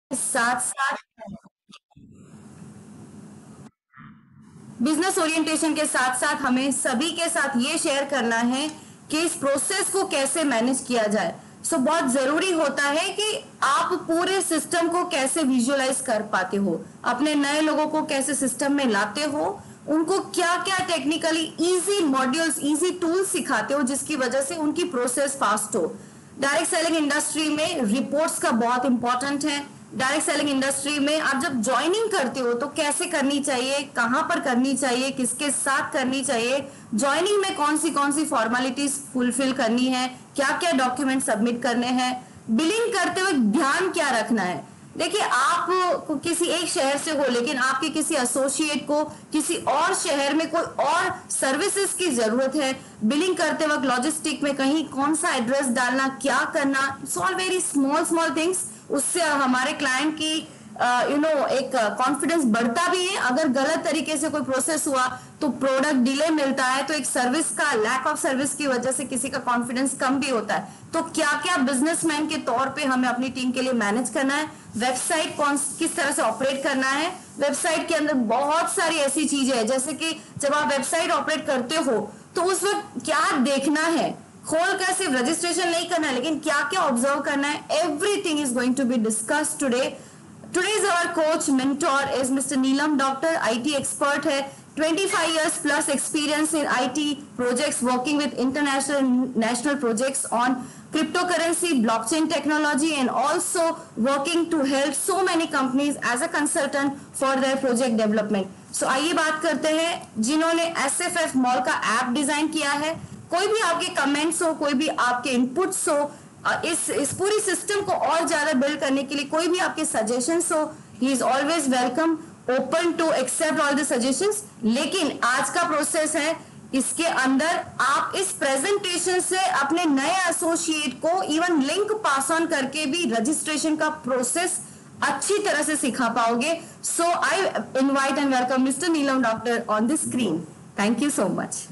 साथ साथ business orientation के साथ साथ हमें सभी के साथ ये शेयर करना है कि इस प्रोसेस को कैसे मैनेज किया जाए। बहुत जरूरी होता है कि आप पूरे सिस्टम को कैसे विजुअलाइज कर पाते हो, अपने नए लोगों को कैसे सिस्टम में लाते हो, उनको क्या क्या technically easy modules, easy tools सिखाते हो जिसकी वजह से उनकी प्रोसेस फास्ट हो। डायरेक्ट सेलिंग इंडस्ट्री में रिपोर्ट्स का बहुत इंपॉर्टेंट है। डायरेक्ट सेलिंग इंडस्ट्री में आप जब ज्वाइनिंग करते हो तो कैसे करनी चाहिए, कहां पर करनी चाहिए, किसके साथ करनी चाहिए, ज्वाइनिंग में कौन सी फॉर्मेलिटीज फुलफिल करनी है, क्या क्या डॉक्यूमेंट सबमिट करने हैं, बिलिंग करते हुए ध्यान क्या रखना है। देखिए, आप किसी एक शहर से हो लेकिन आपके किसी एसोसिएट को किसी और शहर में कोई और सर्विसेज की जरूरत है, बिलिंग करते वक्त लॉजिस्टिक में कहीं कौन सा एड्रेस डालना, क्या करना, it's all very small small things. उससे हमारे क्लाइंट की एक कॉन्फिडेंस बढ़ता भी है। अगर गलत तरीके से कोई प्रोसेस हुआ तो प्रोडक्ट डिले मिलता है, तो एक सर्विस का लैक ऑफ सर्विस की वजह से किसी का कॉन्फिडेंस कम भी होता है। तो क्या क्या बिजनेसमैन के तौर पे हमें अपनी टीम के लिए मैनेज करना है, वेबसाइट किस तरह से ऑपरेट करना है। वेबसाइट के अंदर बहुत सारी ऐसी चीजें हैं, जैसे कि जब आप वेबसाइट ऑपरेट करते हो तो उस वक्त क्या देखना है, खोल कर सिर्फ रजिस्ट्रेशन नहीं करना है, लेकिन क्या क्या ऑब्जर्व करना है। Everything is going to be discuss today. Today's our coach mentor is Mr. Neelam Doctor, IT expert है, 25 years plus experience in IT projects, working with international and national projects on cryptocurrency, blockchain technology, and also working to help so many companies as a consultant for their project development. So आइए बात करते हैं जिन्होंने SFF mall का app design किया है। कोई भी आपके कमेंट्स हो, कोई भी आपके इनपुट्स हो, इस पूरी सिस्टम को और ज्यादा बिल्ड करने के लिए कोई भी आपके सजेशंस हो, he is always welcome, open to accept all the suggestions. लेकिन आज का प्रोसेस है, इसके अंदर आप इस प्रेजेंटेशन से अपने नए एसोसिएट को इवन लिंक पास ऑन करके भी रजिस्ट्रेशन का प्रोसेस अच्छी तरह से सिखा पाओगे। So I invite and welcome mister Neelam Doctor on the screen. Thank you so much.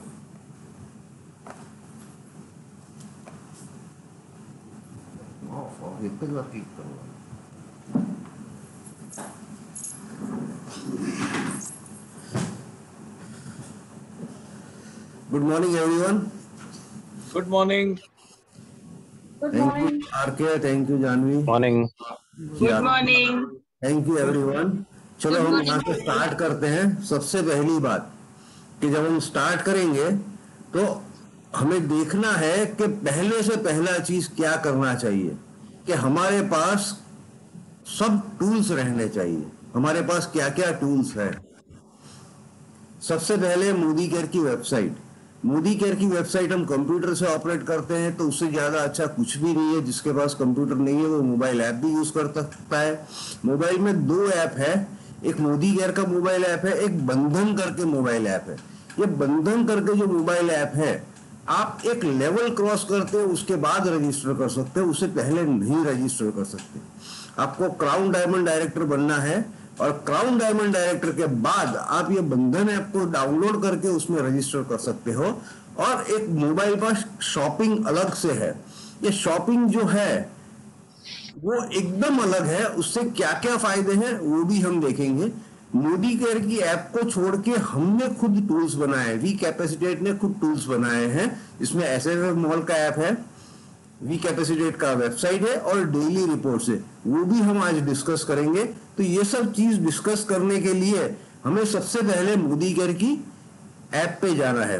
Good morning, everyone. Good morning. Good Thank morning. you, RK. Thank you, Janvi. Morning. Good morning. Thank you, everyone. चलो हम यहाँ से start करते हैं। सबसे पहली बात कि जब हम स्टार्ट करेंगे तो हमें देखना है कि पहले से पहला चीज क्या करना चाहिए कि हमारे पास सब टूल्स रहने चाहिए। हमारे पास क्या क्या टूल्स है। सबसे पहले मोदी केयर की वेबसाइट। मोदी केयर की वेबसाइट हम कंप्यूटर से ऑपरेट करते हैं तो उससे ज्यादा अच्छा कुछ भी नहीं है। जिसके पास कंप्यूटर नहीं है वो मोबाइल ऐप भी यूज कर सकता है। मोबाइल में दो ऐप है, एक मोदी केयर का मोबाइल ऐप है, एक बंधन करके मोबाइल ऐप है। ये बंधन करके जो मोबाइल ऐप है, आप एक लेवल क्रॉस करते हो उसके बाद रजिस्टर कर सकते हो, उससे पहले नहीं रजिस्टर कर सकते। आपको क्राउन डायमंड डायरेक्टर बनना है और क्राउन डायमंड डायरेक्टर के बाद आप ये बंधन ऐप को डाउनलोड करके उसमें रजिस्टर कर सकते हो। और एक मोबाइल पर शॉपिंग अलग से है। ये शॉपिंग जो है वो एकदम अलग है। उससे क्या क्या फायदे हैं वो भी हम देखेंगे। मोदी केयर की ऐप को छोड़ के हमने खुद टूल्स बनाए, वी कैपेसिटेट ने खुद टूल्स बनाए हैं। इसमें एसएफएफ मॉल का ऐप है, वी कैपेसिटेट का वेबसाइट है और डेली रिपोर्ट्स है, वो भी हम आज डिस्कस करेंगे। तो ये सब चीज डिस्कस करने के लिए हमें सबसे पहले मोदी केयर की ऐप पे जाना है।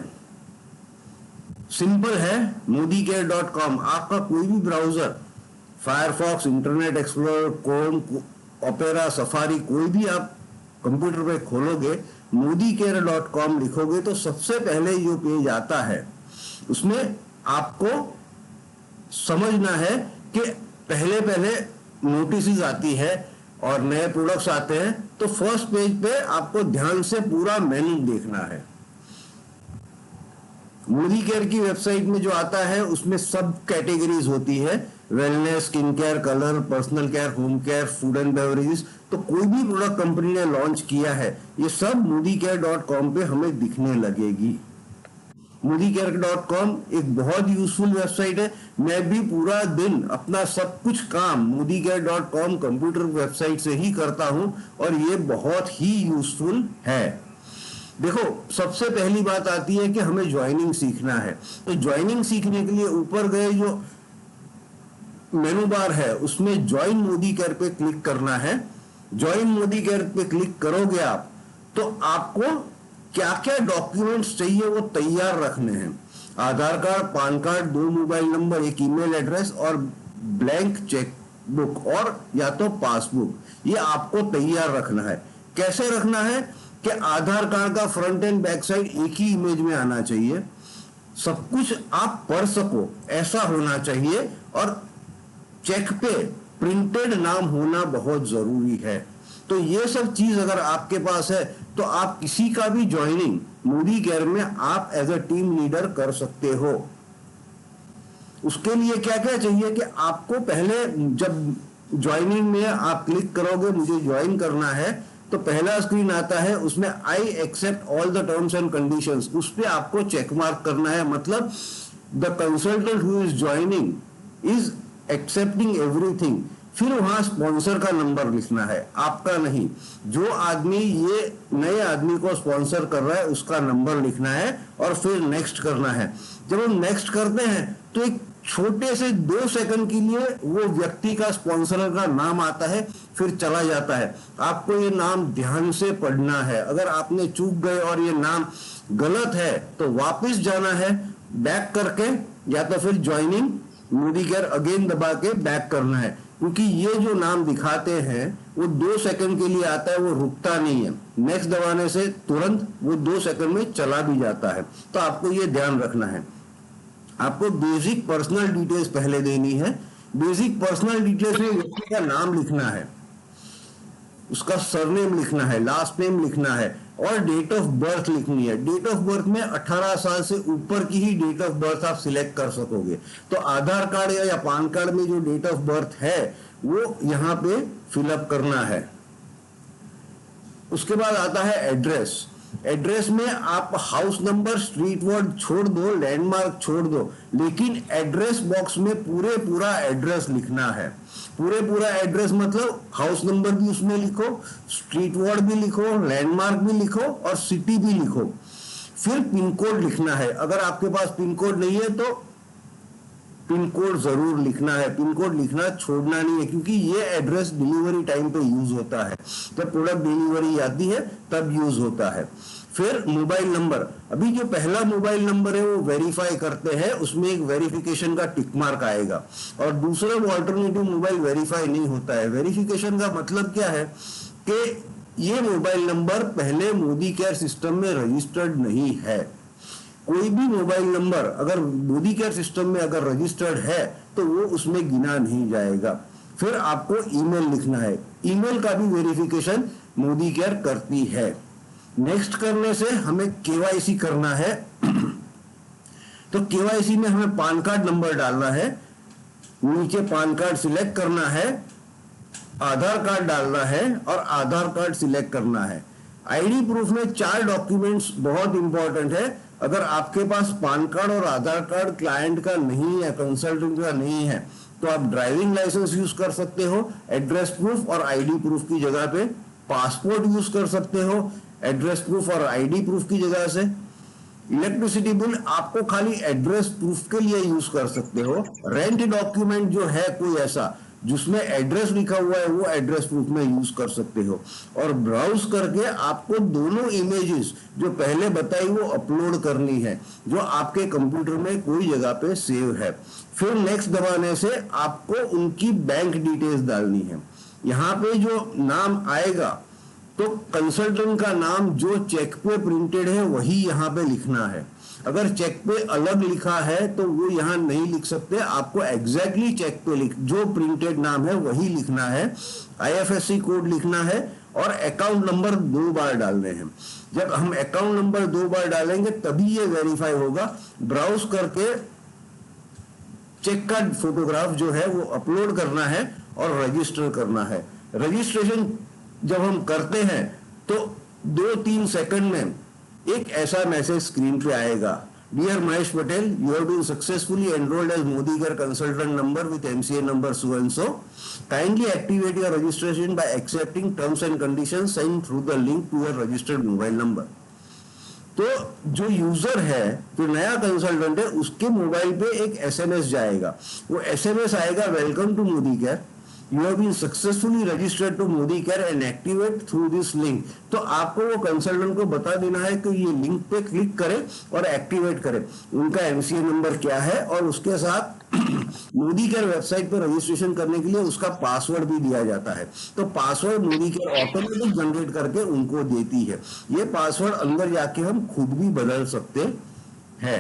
सिंपल है, modicare.com। आपका कोई भी browser, Firefox, internet Explorer, Chrome, Opera, Safari, कोई भी आप कंप्यूटर पे खोलोगे, modicare.com लिखोगे तो सबसे पहले जो पेज आता है उसमें आपको समझना है कि पहले पहले नोटिस आती है और नए प्रोडक्ट्स आते हैं। तो फर्स्ट पेज पे आपको ध्यान से पूरा मेन्यू देखना है। मोदी केयर की वेबसाइट में जो आता है उसमें सब कैटेगरीज होती है, wellness, skin care, colour, personal care, home care, food and beverages. तो कोई भी प्रोडक्ट कंपनी ने लॉन्च किया है ये सब modicare.com पे हमें दिखने लगेगी। modycare.com एक बहुत यूजफुल वेबसाइट है। मैं भी पूरा दिन अपना सब कुछ काम modycare.com कंप्यूटर वेबसाइट से ही करता हूं और ये बहुत ही यूजफुल है। देखो, सबसे पहली बात आती है कि हमें ज्वाइनिंग सीखना है। तो ज्वाइनिंग सीखने के लिए ऊपर गए जो मेनू बार है उसमें ज्वाइन मोदीकेयर पे क्लिक करना है। ज्वाइन मोदीकेयर पे क्लिक करोगे आप तो आपको क्या क्या डॉक्यूमेंट्स चाहिए वो तैयार रखने हैं। Aadhaar card, PAN card, 2 mobile number, एक ईमेल एड्रेस और ब्लैंक चेक बुक और या तो पासबुक, ये आपको तैयार रखना है। कैसे रखना है कि आधार कार्ड का फ्रंट एंड बैक साइड एक ही इमेज में आना चाहिए, सब कुछ आप पढ़ सको ऐसा होना चाहिए, और चेक पे प्रिंटेड नाम होना बहुत जरूरी है। तो ये सब चीज अगर आपके पास है तो आप किसी का भी ज्वाइनिंग मोदीकेयर में आप एज अ टीम लीडर कर सकते हो। उसके लिए क्या क्या चाहिए कि आपको पहले जब ज्वाइनिंग में आप क्लिक करोगे मुझे ज्वाइन करना है तो पहला स्क्रीन आता है, उसमें I accept all the terms and conditions, उस पे आपको चेक मार्क करना है। मतलब the consultant who is joining is accepting everything. फिर वहां स्पॉन्सर का नंबर लिखना है, आपका नहीं। जो आदमी ये नए आदमी को स्पॉन्सर कर रहा है उसका नंबर लिखना है और फिर नेक्स्ट करना है। जब हम नेक्स्ट करते हैं तो एक छोटे से 2 सेकंड के लिए वो व्यक्ति का स्पॉन्सर का नाम आता है, फिर चला जाता है। आपको ये नाम ध्यान से पढ़ना है। अगर आपने चूक गए और ये नाम गलत है तो वापस जाना है बैक करके, या तो फिर ज्वाइनिंग मोदीकेयर अगेन दबा के बैक करना है, क्योंकि ये जो नाम दिखाते हैं वो 2 सेकंड के लिए आता है, वो रुकता नहीं है। नेक्स्ट दबाने से तुरंत वो 2 सेकंड में चला भी जाता है। तो आपको ये ध्यान रखना है। आपको बेसिक पर्सनल डिटेल्स पहले देनी है। बेसिक पर्सनल डिटेल्स में व्यक्ति का नाम लिखना है, उसका सरनेम लिखना है, लास्ट नेम लिखना है और डेट ऑफ बर्थ लिखनी है। डेट ऑफ बर्थ में 18 साल से ऊपर की ही डेट ऑफ बर्थ आप सिलेक्ट कर सकोगे। तो आधार कार्ड या पान कार्ड में जो डेट ऑफ बर्थ है वो यहाँ पे फिलअप करना है। उसके बाद आता है एड्रेस। एड्रेस में आप हाउस नंबर, स्ट्रीट वर्ड छोड़ दो, लैंडमार्क छोड़ दो, लेकिन एड्रेस बॉक्स में पूरा एड्रेस लिखना है। पूरा एड्रेस मतलब हाउस नंबर भी उसमें लिखो, स्ट्रीट वर्ड भी लिखो, लैंडमार्क भी लिखो और सिटी भी लिखो। फिर पिन कोड लिखना है। अगर आपके पास पिन कोड नहीं है तो पिन कोड जरूर लिखना है। पिन कोड लिखना छोड़ना नहीं है, क्योंकि ये एड्रेस डिलीवरी टाइम पे यूज होता है। जब प्रोडक्ट डिलीवरी आती है तब यूज होता है। फिर मोबाइल नंबर। अभी जो पहला मोबाइल नंबर है वो वेरीफाई करते हैं, उसमें एक वेरिफिकेशन का टिक मार्क आएगा, और दूसरा वो अल्टरनेटिव मोबाइल वेरीफाई नहीं होता है। वेरिफिकेशन का मतलब क्या है कि ये मोबाइल नंबर पहले मोदीकेयर सिस्टम में रजिस्टर्ड नहीं है। कोई भी मोबाइल नंबर अगर मोदीकेयर सिस्टम में अगर रजिस्टर्ड है तो वो उसमें गिना नहीं जाएगा। फिर आपको ईमेल लिखना है। ईमेल का भी वेरिफिकेशन मोदीकेयर करती है। नेक्स्ट करने से हमें केवाईसी करना है। तो केवाईसी में हमें पान कार्ड नंबर डालना है, नीचे पान कार्ड सिलेक्ट करना है, आधार कार्ड डालना है और आधार कार्ड सिलेक्ट करना है। आईडी प्रूफ में 4 डॉक्यूमेंट्स बहुत इंपॉर्टेंट है। अगर आपके पास पान कार्ड और आधार कार्ड क्लाइंट का नहीं है, कंसल्टेंट का नहीं है, तो आप ड्राइविंग लाइसेंस यूज कर सकते हो एड्रेस प्रूफ और आईडी प्रूफ की जगह पे। पासपोर्ट यूज कर सकते हो एड्रेस प्रूफ और आईडी प्रूफ की जगह से। इलेक्ट्रिसिटी बिल आपको खाली एड्रेस प्रूफ के लिए यूज कर सकते हो। रेंट डॉक्यूमेंट जो है कोई ऐसा जिसमें एड्रेस लिखा हुआ है वो एड्रेस प्रूफ में यूज कर सकते हो। और ब्राउज करके आपको दोनों इमेजेस जो पहले बताई वो अपलोड करनी है, जो आपके कंप्यूटर में कोई जगह पे सेव है। फिर नेक्स्ट दबाने से आपको उनकी बैंक डिटेल्स डालनी है। यहाँ पे जो नाम आएगा तो कंसल्टेंट का नाम जो चेक पे प्रिंटेड है वही यहाँ पे लिखना है। अगर चेक पे अलग लिखा है तो वो यहाँ नहीं लिख सकते, आपको एग्जैक्टली चेक पे जो प्रिंटेड नाम है वही लिखना है। आईएफएससी कोड लिखना है और अकाउंट नंबर 2 बार डालने हैं। जब हम अकाउंट नंबर 2 बार डालेंगे तभी ये वेरीफाई होगा। ब्राउज करके चेक का फोटोग्राफ जो है वो अपलोड करना है और रजिस्टर करना है। रजिस्ट्रेशन जब हम करते हैं तो 2-3 सेकंड में एक ऐसा मैसेज स्क्रीन पे आएगा, Dear Mahesh Patel, you have been successfully enrolled as Modi Care consultant number with MCA number so and so. Kindly activate your registration by accepting terms and conditions sent through the link to your registered mobile number. तो जो user है, जो नया consultant है, उसके mobile पे एक SMS जाएगा. वो एसएमएस आएगा, welcome to Modi care, you have been successfully registered to Modi care and activate through this link. तो आपको वो कंसल्टेंट को बता देना है कि ये लिंक पे क्लिक करें और एक्टिवेट करें. उनका एमसीए नंबर क्या है और उसके साथ मोदी केयर वेबसाइट पर रजिस्ट्रेशन करने के लिए उसका पासवर्ड भी दिया जाता है. तो password Modi care automatic generate करके उनको देती है. ये पासवर्ड अंदर जाके हम खुद भी बदल सकते हैं.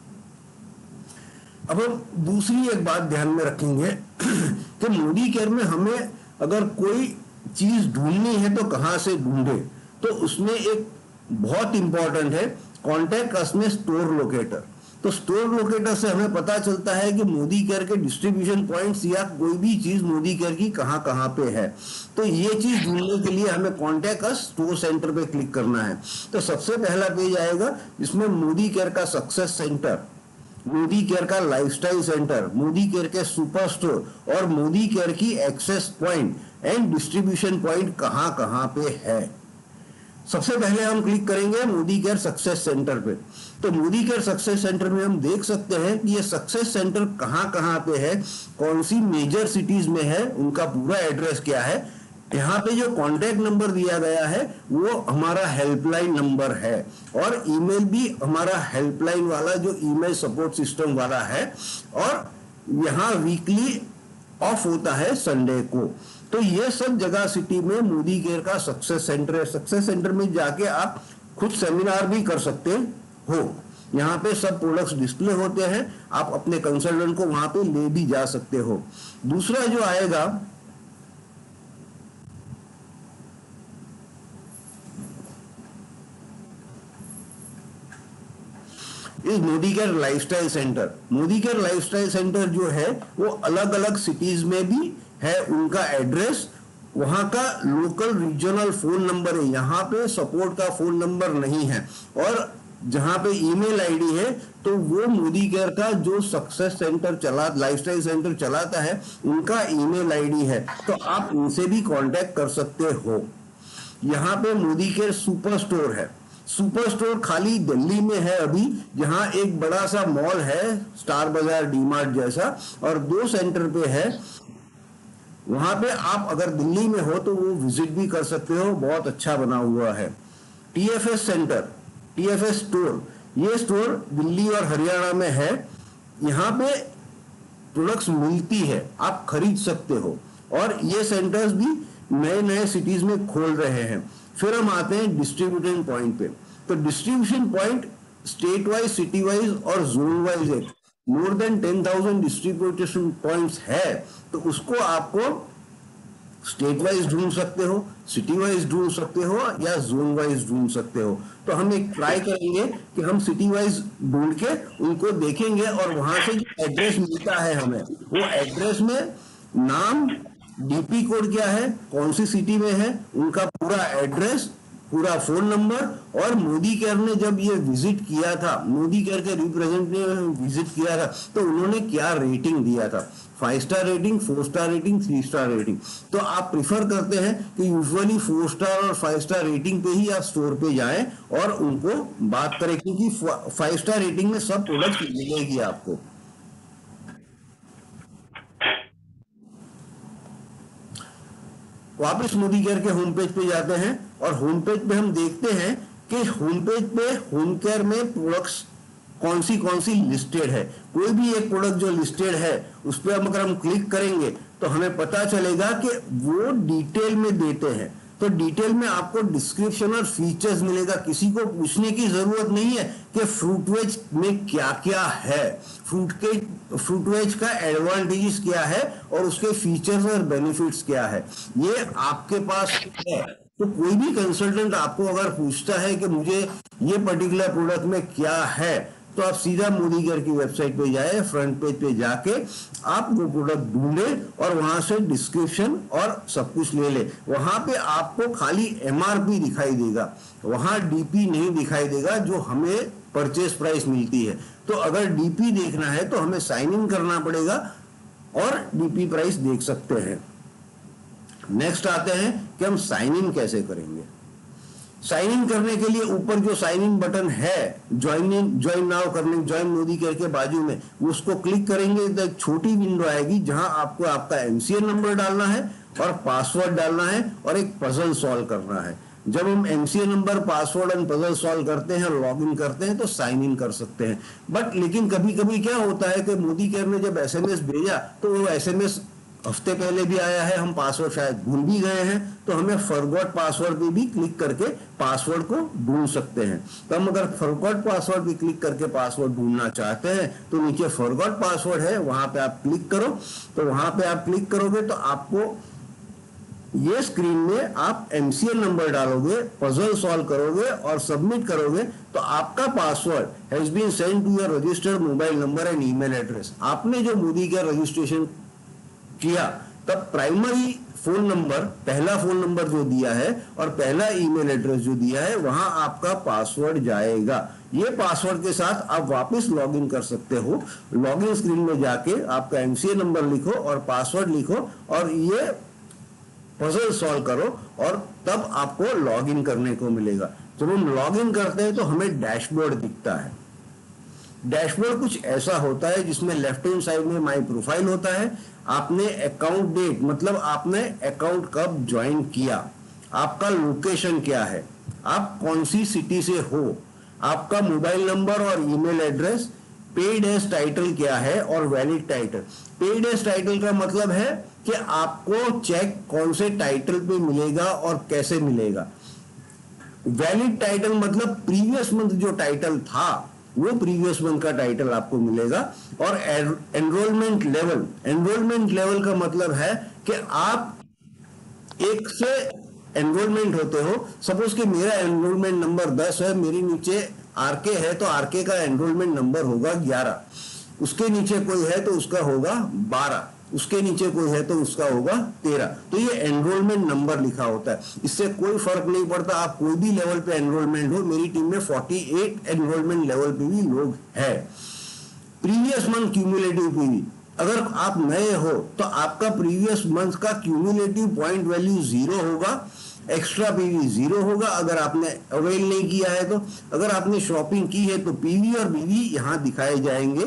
अब हम दूसरी एक बात ध्यान में रखेंगे कि मोदी केयर में हमें अगर कोई चीज ढूंढनी है तो कहां से ढूंढे. तो उसमें एक बहुत इंपॉर्टेंट है, कॉन्टैक्ट अस में स्टोर लोकेटर. तो स्टोर लोकेटर से हमें पता चलता है कि मोदी केयर के डिस्ट्रीब्यूशन पॉइंट्स या कोई भी चीज मोदी केयर की कहां पे है. तो ये चीज ढूंढने के लिए हमें कॉन्टैक्ट अस स्टोर सेंटर पे क्लिक करना है. तो सबसे पहला पेज आएगा जिसमें मोदी केयर का सक्सेस सेंटर, मोदी केयर का लाइफस्टाइल सेंटर, मोदी केयर के सुपर स्टोर और मोदी केयर की access point and distribution point कहां पे है. सबसे पहले हम क्लिक करेंगे मोदी केयर सक्सेस सेंटर पे. तो मोदी केयर सक्सेस सेंटर में हम देख सकते हैं कि ये सक्सेस सेंटर कहां पे है, कौन सी मेजर सिटीज में है, उनका पूरा एड्रेस क्या है. यहाँ पे जो कॉन्टैक्ट नंबर दिया गया है वो हमारा हेल्पलाइन नंबर है और ईमेल भी हमारा हेल्पलाइन वाला जो ईमेल सपोर्ट सिस्टम वाला है. और यहाँ वीकली ऑफ होता है संडे को. तो ये सब जगह सिटी में मोदी केयर का सक्सेस सेंटर है. सक्सेस सेंटर में जाके आप खुद सेमिनार भी कर सकते हो. यहाँ पे सब प्रोडक्ट्स डिस्प्ले होते हैं, आप अपने कंसल्टेंट को वहां पे ले भी जा सकते हो. दूसरा जो आएगा इस Modi care lifestyle centre. Modi care lifestyle centre जो है वो अलग अलग सिटीज में भी है. उनका एड्रेस, वहां का लोकल रीजनल फोन नंबर है. यहाँ पे सपोर्ट का फोन नंबर नहीं है. और जहां पे ईमेल आईडी है तो वो मोदी केयर का जो सक्सेस सेंटर लाइफस्टाइल सेंटर चलाता है उनका ईमेल आईडी है. तो आप उनसे भी कांटेक्ट कर सकते हो. यहाँ पे मोदी केयर सुपर स्टोर है. सुपर स्टोर खाली दिल्ली में है अभी, जहां एक बड़ा सा मॉल है स्टार बाजार डीमार्ट जैसा और 2 सेंटर पे है. वहां पे आप अगर दिल्ली में हो तो वो विजिट भी कर सकते हो, बहुत अच्छा बना हुआ है. टीएफएस सेंटर, टीएफएस स्टोर, ये स्टोर दिल्ली और हरियाणा में है. यहाँ पे प्रोडक्ट्स मिलती है, आप खरीद सकते हो. और ये सेंटर्स भी नए नए सिटीज में खोल रहे हैं. फिर हम आते हैं डिस्ट्रीब्यूशन पॉइंट पे. तो distribution point state wise, city wise और जोन वाइज है. मोर देन 10,000 डिस्ट्रीब्यूशन पॉइंट्स है. तो उसको आपको स्टेट वाइज ढूंढ सकते हो, सिटी वाइज ढूंढ सकते हो या जोन वाइज ढूंढ सकते हो. तो हम एक ट्राई करेंगे कि हम सिटी वाइज ढूंढ के उनको देखेंगे और वहां से जो एड्रेस मिलता है हमें, वो एड्रेस में नाम, डीपी कोड क्या है, कौन सी सिटी में है, उनका पूरा एड्रेस, पूरा फोन नंबर और मोदी केयर ने जब ये विजिट किया था, मोदी केयर के रिप्रेजेंटेटिव ने विजिट किया था तो उन्होंने क्या रेटिंग दिया था. 5 star rating, 4 star rating, 3 star rating. तो आप प्रिफर करते हैं कि यूजुअली 4 स्टार और 5 स्टार रेटिंग पे ही आप स्टोर पे जाएं और उनको बात करें, क्योंकि 5 स्टार रेटिंग में सब प्रोडक्ट मिलेगी आपको. वापस मोदी केयर के होम पेज पे जाते हैं और होम पेज पे हम देखते हैं कि होम पेज पे होम केयर में प्रोडक्ट्स कौन सी लिस्टेड है. कोई भी एक प्रोडक्ट जो लिस्टेड है उस पर अगर हम क्लिक करेंगे तो हमें पता चलेगा कि वो डिटेल में देते हैं. तो डिटेल में आपको डिस्क्रिप्शन और फीचर्स मिलेगा. किसी को पूछने की जरूरत नहीं है कि फ्रूट वेज में क्या क्या है, फ्रूट वेज का एडवांटेजेस क्या है और उसके फीचर्स और बेनिफिट्स क्या है, ये आपके पास है. तो कोई भी कंसल्टेंट आपको अगर पूछता है कि मुझे ये पर्टिकुलर प्रोडक्ट में क्या है, तो आप सीधा मोदी केयर की वेबसाइट पे जाए, फ्रंट पेज पे जाके आप वो प्रोडक्ट ढूंढे और वहां से डिस्क्रिप्शन और सब कुछ ले ले. वहां पे आपको खाली एमआरपी दिखाई देगा, वहां डीपी नहीं दिखाई देगा जो हमें परचेस प्राइस मिलती है। तो अगर डीपी देखना है तो हमें साइन इन करना पड़ेगा और डीपी प्राइस देख सकते हैं। नेक्स्ट आते हैं कि हम साइन इन कैसे करेंगे। साइन इन करने के लिए ऊपर जो साइन इन बटन है, ज्वाइन नाउ करने, ज्वाइन मोदी केयर के बाजू में, उसको क्लिक करेंगे तो एक छोटी विंडो आएगी जहां आपको आपका एमसीएन नंबर डालना है और पासवर्ड डालना है और एक पजल सॉल्व करना है। जब हम एमसीएन नंबर, पासवर्ड और पजल सॉल्व करते हैं, लॉग इन करते हैं तो साइन इन कर सकते हैं। बट लेकिन कभी कभी क्या होता है कि मोदी केयर ने जब एसएमएस भेजा तो वो एसएमएस हफ्ते पहले भी आया है, हम पासवर्ड शायद भूल भी गए हैं, तो हमें फॉरगॉट पासवर्ड पे भी क्लिक करके पासवर्ड को ढूंढ सकते हैं। तो हम अगर फॉरगॉट पासवर्ड पे क्लिक करके पासवर्ड ढूंढना चाहते हैं तो नीचे फॉरगॉट पासवर्ड है, वहां पे आप क्लिक करो। तो वहां पे आप क्लिक करोगे तो आपको ये स्क्रीन में आप एमसीएन नंबर डालोगे, पजल सॉल्व करोगे और सबमिट करोगे तो आपका password has been send to your registered mobile number and email address. आपने जो मोदी केयर रजिस्ट्रेशन किया तब प्राइमरी फोन नंबर, पहला फोन नंबर जो दिया है और पहला ईमेल एड्रेस जो दिया है, वहां आपका पासवर्ड जाएगा। ये पासवर्ड के साथ आप वापस लॉगिन कर सकते हो। लॉगिन स्क्रीन में जाके आपका एमसीए नंबर लिखो और पासवर्ड लिखो और ये पजल सॉल्व करो और तब आपको लॉगिन करने को मिलेगा। जब हम लॉगिन करते हैं तो हमें डैशबोर्ड दिखता है। डैशबोर्ड कुछ ऐसा होता है जिसमें लेफ्ट हैंड साइड में माई प्रोफाइल होता है। आपने अकाउंट डेट, मतलब आपने अकाउंट कब ज्वाइन किया, आपका लोकेशन क्या है, आप कौन सी सिटी से हो, आपका मोबाइल नंबर और email address, paid as title क्या है और valid title. Paid as title का मतलब है कि आपको चेक कौन से टाइटल पे मिलेगा और कैसे मिलेगा। वैलिड टाइटल मतलब प्रीवियस मंथ जो टाइटल था वो प्रीवियस मंथ का टाइटल आपको मिलेगा। और एनरोलमेंट लेवल, एनरोलमेंट लेवल का मतलब है कि आप एक से एनरोलमेंट होते हो। सपोज कि मेरा एनरोलमेंट नंबर 10 है, मेरी नीचे आरके है तो आरके का एनरोलमेंट नंबर होगा 11, उसके नीचे कोई है तो उसका होगा 12, उसके नीचे कोई है तो उसका होगा 13। तो ये एनरोलमेंट नंबर लिखा होता है। इससे कोई फर्क नहीं पड़ता आप कोई भी लेवल पे एनरोलमेंट हो। मेरी टीम में 48 एनरोलमेंट लेवल पे भी लोग हैं। प्रीवियस मंथ क्यूमुलेटिव पीवी, अगर आप नए हो तो आपका प्रीवियस मंथ का क्यूमुलेटिव पॉइंट वैल्यू 0 होगा, एक्स्ट्रा पीवी 0 होगा अगर आपने अवेल नहीं किया है तो। अगर आपने शॉपिंग की है तो पीवी और बीवी यहां दिखाए जाएंगे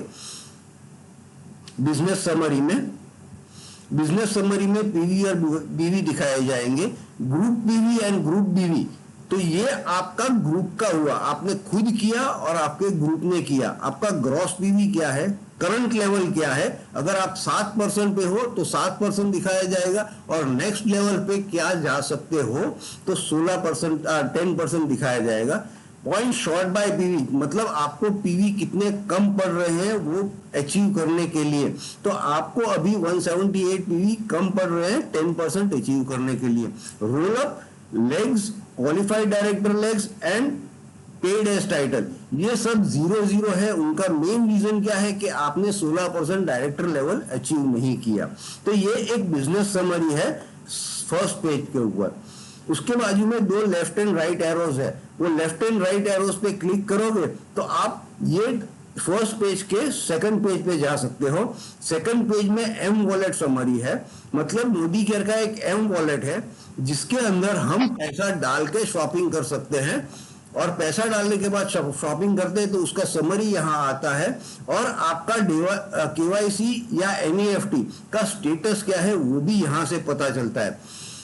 बिजनेस समरी में। बिजनेस समरी में पीवी और बीवी दिखाए जाएंगे। ग्रुप पीवी एंड ग्रुप बीवी, तो ये आपका ग्रुप का हुआ, आपने खुद किया और आपके ग्रुप ने किया। आपका ग्रॉस पीवी क्या है, करंट लेवल क्या है। अगर आप 7% पे हो तो 7% दिखाया जाएगा और नेक्स्ट लेवल पे क्या जा सकते हो तो 16%, 10% दिखाया जाएगा। पॉइंट शॉर्ट बाय पीवी मतलब आपको पीवी कितने कम पड़ रहे हैं वो अचीव करने के लिए। तो आपको अभी 178 पीवी कम पड़ रहे हैं 10% अचीव करने के लिए। Roll up, legs, qualified director legs and paid as title, ये सब 0-0 है। उनका मेन रीजन क्या है कि आपने 16% डायरेक्टर लेवल अचीव नहीं किया। तो ये एक बिजनेस समरी है फर्स्ट पेज के ऊपर। उसके बाजू में 2 लेफ्ट एंड राइट एरोज है। वो लेफ्ट एंड राइट एरोज पे क्लिक करोगे तो आप ये फर्स्ट पेज के सेकंड पेज पे जा सकते हो। सेकंड पेज में एम वॉलेट समरी है, मतलब मोदी केयर का एक एम वॉलेट है जिसके अंदर हम पैसा डाल के शॉपिंग कर सकते हैं। और पैसा डालने के बाद शॉपिंग करते हैं तो उसका समरी यहाँ आता है और आपका केवाईसी या एनईएफटी का स्टेटस क्या है वो भी यहाँ से पता चलता है।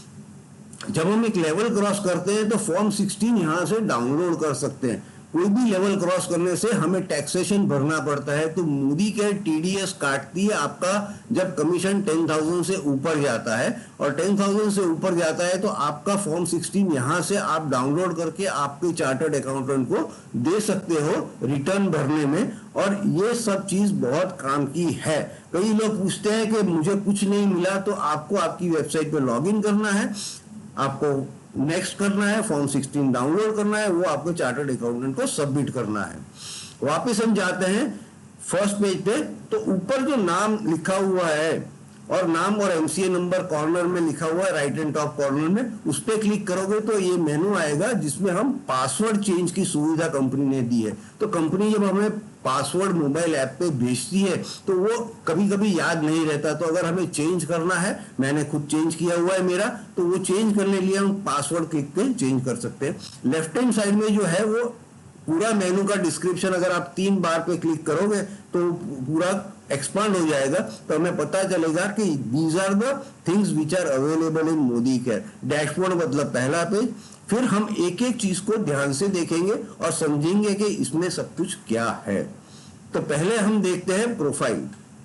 जब हम एक लेवल क्रॉस करते हैं तो फॉर्म 16 यहां से डाउनलोड कर सकते हैं। कोई भी लेवल क्रॉस करने से हमें टैक्सेशन भरना पड़ता है तो मोदी केयर टीडीएस काटती है आपका जब कमीशन 10,000 से ऊपर जाता है। और 10,000 से ऊपर जाता है तो आपका फॉर्म 16 यहां से आप डाउनलोड करके आपके चार्टर्ड अकाउंटेंट को दे सकते हो रिटर्न भरने में। और ये सब चीज बहुत काम की है। कई लोग पूछते हैं कि मुझे कुछ नहीं मिला, तो आपको आपकी वेबसाइट पे लॉग इन करना है, आपको नेक्स्ट करना है, फॉर्म 16 डाउनलोड करना है, वो आपको चार्टर्ड अकाउंटेंट को सबमिट करना है। वापस हम जाते हैं फर्स्ट पेज पे, तो ऊपर जो नाम लिखा हुआ है और नाम और एमसीए नंबर कॉर्नर में लिखा हुआ है, राइट एंड टॉप कॉर्नर में, उस पर क्लिक करोगे तो ये मेनू आएगा जिसमें हम पासवर्ड चेंज की सुविधा कंपनी ने दी है। तो कंपनी जब हमें पासवर्ड मोबाइल ऐप पे भेजती है तो वो कभी कभी याद नहीं रहता, तो अगर हमें चेंज करना है, मैंने खुद चेंज किया हुआ है मेरा, तो वो चेंज करने के लिए हम पासवर्ड क्लिक पे चेंज कर सकते हैं। लेफ्ट हैंड साइड में जो है वो पूरा मेनू का डिस्क्रिप्शन, अगर आप 3 बार पे क्लिक करोगे तो पूरा एक्सपांड हो जाएगा, तो हमें पता चलेगा कि these are the things which are available in Modi care. Dashboard मतलब पहला पेज, फिर हम एक एक चीज को ध्यान से देखेंगे और समझेंगे कि इसमें सब कुछ क्या है। तो पहले हम देखते हैं प्रोफाइल।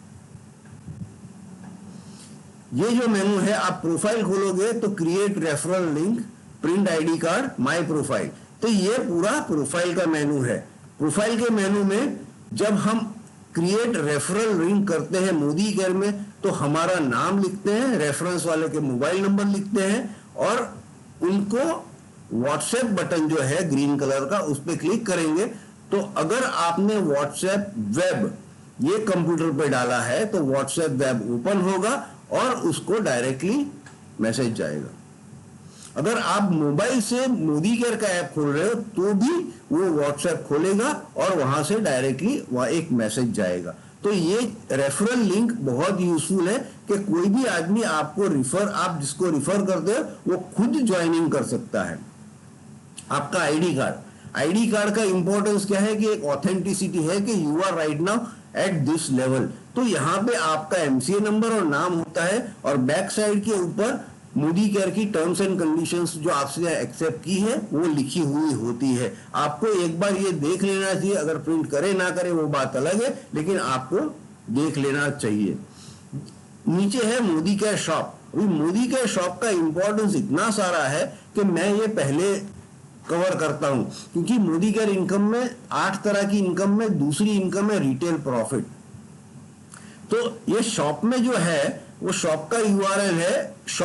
ये जो मेनू है, आप प्रोफाइल खोलोगे तो create referral link, print ID card, my profile, तो ये पूरा प्रोफाइल का मेनू है। प्रोफाइल के मेनू में जब हम क्रिएट रेफरल लिंक करते हैं मोदी केयर में, तो हमारा नाम लिखते हैं, रेफरेंस वाले के मोबाइल नंबर लिखते हैं और उनको व्हाट्सएप बटन जो है ग्रीन कलर का, उस पर क्लिक करेंगे तो अगर आपने व्हाट्सएप वेब ये कंप्यूटर पे डाला है तो व्हाट्सएप वेब ओपन होगा और उसको डायरेक्टली मैसेज जाएगा। अगर आप मोबाइल से मोदी केयर का ऐप खोल रहे हो तो भी वो व्हाट्सएप खोलेगा और वहां से डायरेक्टली वहां एक मैसेज जाएगा। तो ये रेफरल लिंक बहुत यूजफुल है कि कोई भी आदमी आपको आप जिसको रिफर करते हो वो खुद ज्वाइनिंग कर सकता है। आपका आईडी कार्ड का इंपॉर्टेंस क्या है कि एक ऑथेंटिसिटी है कि you are right now at this level. तो यहाँ पे आपका एमसीए नंबर और नाम होता है और बैक साइड के ऊपर मोदी केयर की टर्म्स एंड कंडीशंस जो आपसे एक्सेप्ट की है वो लिखी हुई होती है। आपको एक बार ये देख लेना चाहिए, अगर प्रिंट करे ना करे वो बात अलग है, लेकिन आपको देख लेना चाहिए। नीचे है मोदी केयर शॉप। अभी मोदी केयर शॉप का इंपॉर्टेंस इतना सारा है कि मैं ये पहले कवर करता हूं, क्योंकि मोदी केयर इनकम में 8 तरह की इनकम में दूसरी इनकम है रिटेल प्रॉफिट। तो ये शॉप में जो है वो शॉप का यूआरएल है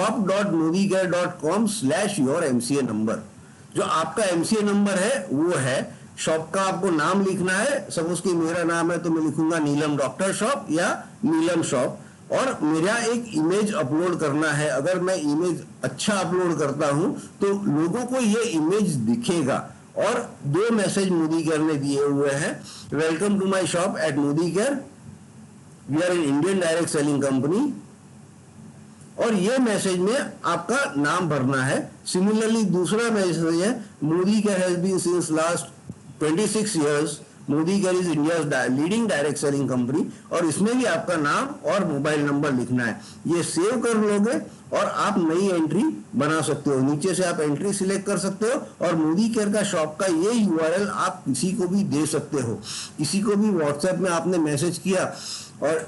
shop.modicare.com/your-MCA नंबर। जो आपका एमसीए नंबर है वो है शॉप का, आपको नाम लिखना है। सपोज कि मेरा नाम है तो मैं लिखूंगा नीलम डॉक्टर शॉप या नीलम शॉप, और मेरा एक इमेज अपलोड करना है। अगर मैं इमेज अच्छा अपलोड करता हूं तो लोगों को ये इमेज दिखेगा। और 2 मैसेज मोदी केयर ने दिए हुए हैं, welcome to my shop at Modi care, we are in Indian direct selling company, और ये मैसेज में आपका नाम भरना है। सिमिलरली दूसरा मैसेज है Modi care has been since last 26 years, Modi care is India leading direct selling company, और इसमें भी आपका नाम और मोबाइल नंबर लिखना है। ये सेव कर लोगे और आप नई एंट्री बना सकते हो। नीचे से आप एंट्री सिलेक्ट कर सकते हो और मोदी केयर का शॉप का ये यूआरएल आप किसी को भी दे सकते हो। किसी को भी व्हाट्सएप में आपने मैसेज किया और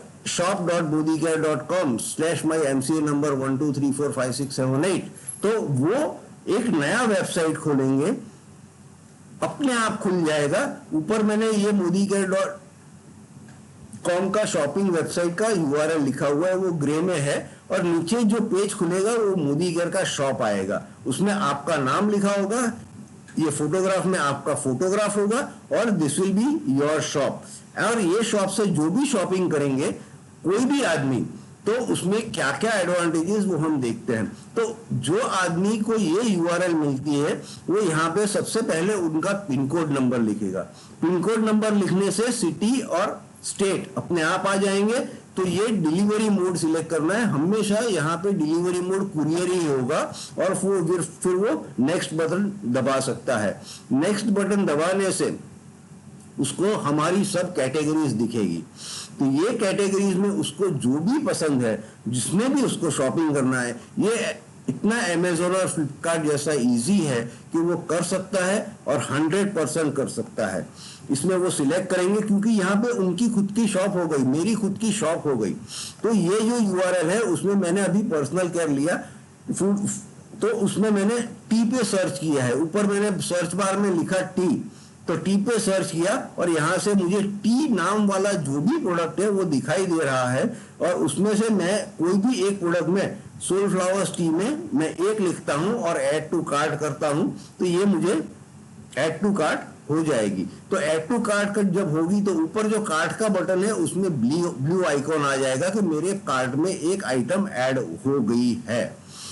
shop.modicare.com/my-MCA नंबर 12345678, तो वो एक नया वेबसाइट खोलेंगे, अपने आप खुल जाएगा। ऊपर मैंने ये modicare.com का शॉपिंग वेबसाइट का यूआरएल लिखा हुआ है, वो ग्रे में है, और नीचे जो पेज खुलेगा वो मोदी केयर का शॉप आएगा। उसमें आपका नाम लिखा होगा, ये फोटोग्राफ में आपका फोटोग्राफ होगा, और this will be your shop. और ये शॉप से जो भी शॉपिंग करेंगे कोई भी आदमी, तो उसमें क्या क्या एडवांटेजेस वो हम देखते हैं। तो जो आदमी को ये यूआरएल मिलती है वो यहाँ पे सबसे पहले उनका पिन कोड नंबर लिखेगा। पिन कोड नंबर लिखने से सिटी और स्टेट अपने आप आ जाएंगे। तो ये डिलीवरी मोड सिलेक्ट करना है, हमेशा यहाँ पे डिलीवरी मोड कुरियर ही होगा, और फिर वो नेक्स्ट बटन दबा सकता है। नेक्स्ट बटन दबाने से उसको हमारी सब कैटेगरीज दिखेगी। तो ये कैटेगरीज में उसको जो भी पसंद है, जिसमें भी उसको शॉपिंग करना है, ये इतना अमेजोन और फ्लिपकार्ट जैसा इजी है कि वो कर सकता है और 100% कर सकता है। इसमें वो सिलेक्ट करेंगे क्योंकि यहाँ पे उनकी खुद की शॉप हो गई, मेरी खुद की शॉप हो गई। तो ये जो यूआरएल है उसमें मैंने अभी पर्सनल केयर लिया, तो उसमें मैंने टी पे सर्च किया है। ऊपर मैंने सर्च बार में लिखा टी, तो टी पे सर्च किया और यहाँ से मुझे टी नाम वाला जो भी प्रोडक्ट है वो दिखाई दे रहा है, और उसमें से मैं कोई भी एक प्रोडक्ट में सोलफ्लावर्स टी में मैं एक लिखता हूँ और ऐड टू कार्ट करता हूँ, तो ये मुझे ऐड टू कार्ट हो जाएगी। तो ऐड टू कार्ट जब होगी तो ऊपर जो कार्ट का बटन है उसमें ब्लू आइकॉन आ जाएगा कि मेरे कार्ट में एक आइटम ऐड हो गई है।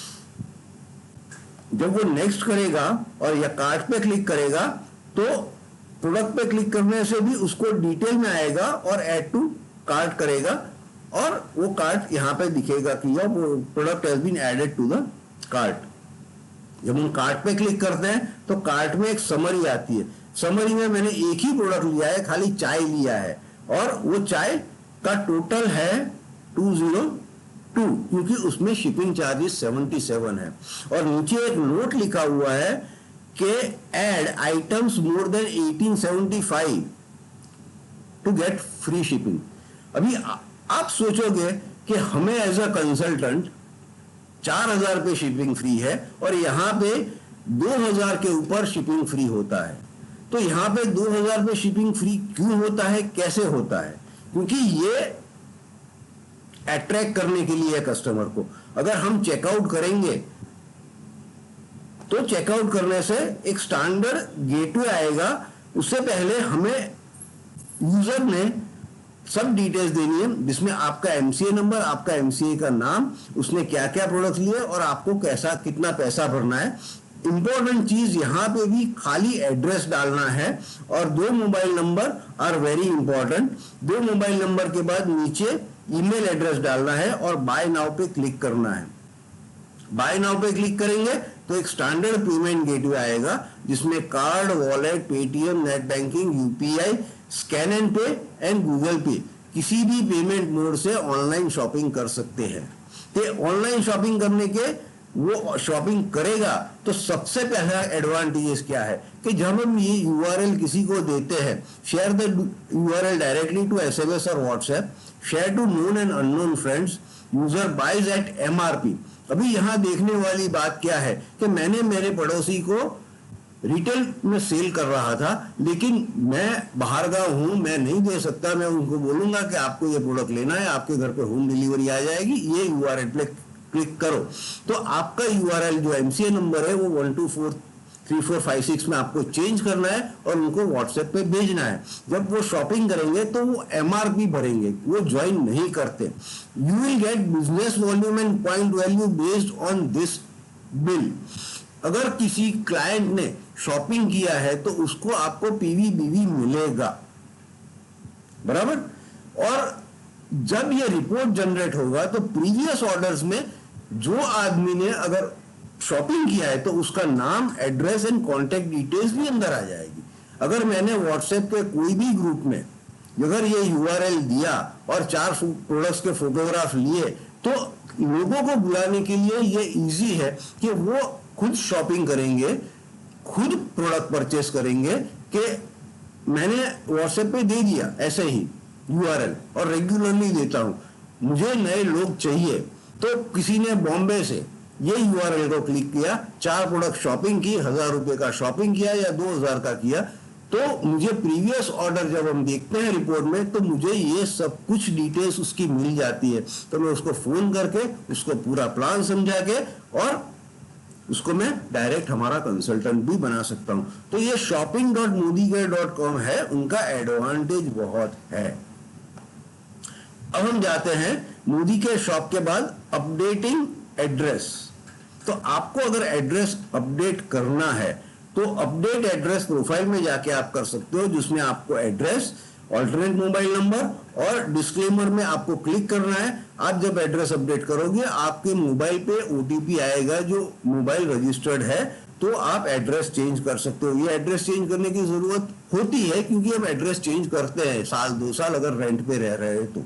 जब वो नेक्स्ट करेगा और या कार्ट पे क्लिक करेगा तो प्रोडक्ट पे क्लिक करने से भी उसको डिटेल में आएगा और ऐड टू कार्ट करेगा और वो कार्ट यहाँ पे दिखेगा कि your product has been added to the cart. जब हम कार्ट पे क्लिक करते हैं तो कार्ट में एक समरी आती है। समरी में मैंने एक ही प्रोडक्ट लिया है, खाली चाय लिया है, और वो चाय का टोटल है 202 क्योंकि उसमें शिपिंग चार्जेस 77 है। और नीचे एक नोट लिखा हुआ है कि add items more than 1875 to get free shipping. अभी आप सोचोगे कि हमें एज अ कंसल्टेंट 4000 पे शिपिंग फ्री है और यहां पे 2000 के ऊपर शिपिंग फ्री होता है। तो यहां पे 2000 पे शिपिंग फ्री क्यों होता है, कैसे होता है? क्योंकि ये अट्रैक्ट करने के लिए कस्टमर को। अगर हम चेकआउट करेंगे तो चेकआउट करने से एक स्टैंडर्ड गेटवे आएगा। उससे पहले हमें यूजर ने सब डिटेल्स देनी है, जिसमें आपका एमसीए नंबर, आपका एमसीए का नाम, उसने क्या क्या प्रोडक्ट लिए और आपको कैसा कितना पैसा भरना है। इंपॉर्टेंट चीज यहां पे भी खाली एड्रेस डालना है और 2 mobile number are very important. 2 mobile number के बाद नीचे ईमेल एड्रेस डालना है और बाय नाउ पे क्लिक करना है। बाय नाउ पे क्लिक करेंगे तो एक स्टैंडर्ड पेमेंट गेटवे आएगा जिसमें card, wallet, Paytm, net banking, UPI, scan and pay and Google pay, किसी भी पेमेंट मोड से ऑनलाइन शॉपिंग कर सकते हैं। तो ऑनलाइन शॉपिंग करने के वो शॉपिंग करेगा तो सबसे पहला एडवांटेज क्या है कि जब हम ये यूआरएल किसी को देते हैं, share the URL directly to SMS और WhatsApp, share to known and unknown friends, user buys at MRP. अभी यहां देखने वाली बात क्या है कि मैंने मेरे पड़ोसी को रिटेल में सेल कर रहा था, लेकिन मैं बाहर का हूं, मैं नहीं दे सकता। मैं उनको बोलूंगा कि आपको ये प्रोडक्ट लेना है, आपके घर पे होम डिलीवरी आ जाएगी, ये यूआरएल पे क्लिक करो। तो आपका यूआरएल जो एमसीए नंबर है वो 123456 में आपको चेंज करना है और उनको व्हाट्सएप पे भेजना है। जब वो शॉपिंग करेंगे तो वो एमआरपी भरेंगे, वो ज्वाइन नहीं करते। You will get business volume and point value based on this bill. अगर किसी क्लाइंट ने शॉपिंग किया है तो उसको आपको पीवीबीवी मिलेगा, बराबर। और जब ये रिपोर्ट जनरेट होगा तो प्रीवियस ऑर्डर्स में जो आदमी ने अगर शॉपिंग किया है तो उसका नाम, एड्रेस एंड कॉन्टेक्ट डिटेल्स भी अंदर आ जाएगी। अगर मैंने व्हाट्सएप के कोई भी ग्रुप में अगर ये यूआरएल दिया और 4 प्रोडक्ट्स के फोटोग्राफ लिए तो लोगों को बुलाने के लिए ये इजी है कि वो खुद शॉपिंग करेंगे, खुद प्रोडक्ट परचेस करेंगे कि मैंने व्हाट्सएप पे दे दिया ऐसे ही यूआरएल और रेगुलरली देता हूं, मुझे नए लोग चाहिए। तो किसी ने बॉम्बे से ये यूआरएल को क्लिक किया, 4 प्रोडक्ट शॉपिंग की, 1000 रुपए का शॉपिंग किया या 2000 का किया, तो मुझे प्रीवियस ऑर्डर जब हम देखते हैं रिपोर्ट में तो मुझे ये सब कुछ डिटेल्स उसकी मिल जाती है। तो मैं उसको फोन करके उसको पूरा प्लान समझा के और उसको मैं डायरेक्ट हमारा कंसल्टेंट भी बना सकता हूं। तो ये shopping.modigate.com है, उनका एडवांटेज बहुत है। अब हम जाते हैं मोदी के शॉप के बाद अपडेटिंग एड्रेस। तो आपको अगर एड्रेस अपडेट करना है तो अपडेट एड्रेस प्रोफाइल में जाके आप कर सकते हो, जिसमें आपको एड्रेस, ऑल्टरनेट मोबाइल नंबर और डिस्क्लेमर में आपको क्लिक करना है। आप जब एड्रेस अपडेट करोगे आपके मोबाइल पे ओटीपी आएगा जो मोबाइल रजिस्टर्ड है, तो आप एड्रेस चेंज कर सकते हो। ये एड्रेस चेंज करने की जरूरत होती है क्योंकि हम एड्रेस चेंज करते हैं 1-2 साल अगर रेंट पे रह रहे हैं तो।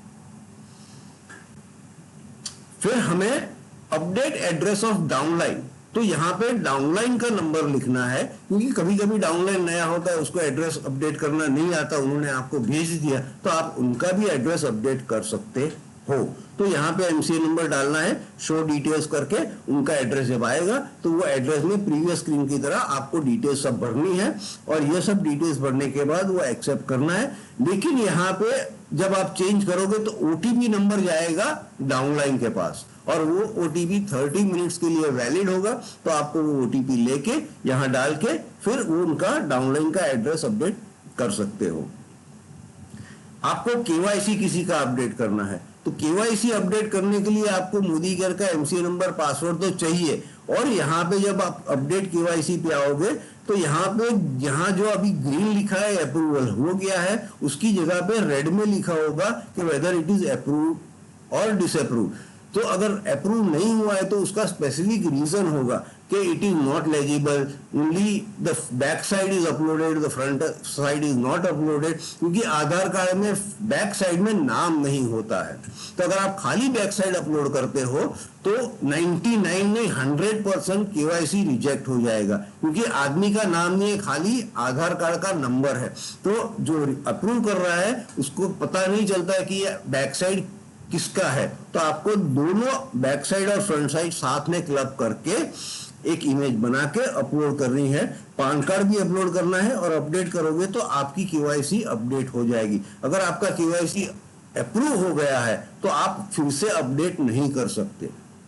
फिर हमें अपडेट एड्रेस ऑफ डाउनलाइन, तो यहां पे डाउनलाइन का नंबर लिखना है क्योंकि कभी कभी डाउनलाइन नया होता है, उसको एड्रेस अपडेट करना नहीं आता, उन्होंने आपको भेज दिया तो आप उनका भी एड्रेस अपडेट कर सकते हो। तो यहाँ पे एमसीए नंबर डालना है, शो डिटेल्स करके उनका एड्रेस जब आएगा तो वो एड्रेस में प्रीवियस स्क्रीन की तरह आपको डिटेल्स सब भरनी है और ये सब डिटेल्स भरने के बाद वो एक्सेप्ट करना है। लेकिन यहाँ पे जब आप चेंज करोगे तो ओटीपी नंबर जाएगा डाउनलाइन के पास और वो ओटीपी 30 मिनट्स के लिए वैलिड होगा। तो आपको वो ओटीपी लेके यहाँ डाल के फिर वो उनका डाउनलाइन का एड्रेस अपडेट कर सकते हो। आपको केवाईसी किसी का अपडेट करना है तो केवाईसी अपडेट करने के लिए आपको मोदी केयर का एमसीए नंबर, पासवर्ड तो चाहिए। और यहाँ पे जब आप अपडेट केवाईसी पे आओगे तो यहाँ जो अभी ग्रीन लिखा है अप्रूवल हो गया है, उसकी जगह पे रेड में लिखा होगा कि वेदर इट इज अप्रूव और डिसअप्रूव। तो अगर अप्रूव नहीं हुआ है तो उसका स्पेसिफिक रीजन होगा कि it is not legible, only the back side is uploaded, the front side is not uploaded, क्योंकि आधार कार्ड में बैक साइड में नाम नहीं होता है। तो अगर आप खाली बैक साइड अपलोड करते हो तो 99 नहीं 100% केवाईसी रिजेक्ट हो जाएगा, क्योंकि आदमी का नाम नहीं है, खाली आधार कार्ड का नंबर है। तो जो अप्रूव कर रहा है उसको पता नहीं चलता है कि ये बैक साइड किसका है। तो आपको दोनों बैक साइड और फ्रंट साइड साथ में क्लब करके एक इमेज बना के अपलोड करनी है। पान कार्ड भी अपलोड करना है और अपडेट करोगे तो आपकी केवाईसी अपडेट हो जाएगी। अगर आपका केवाईसी अप्रूव हो गया है तो आप फिर से अपडेट नहीं कर सकते।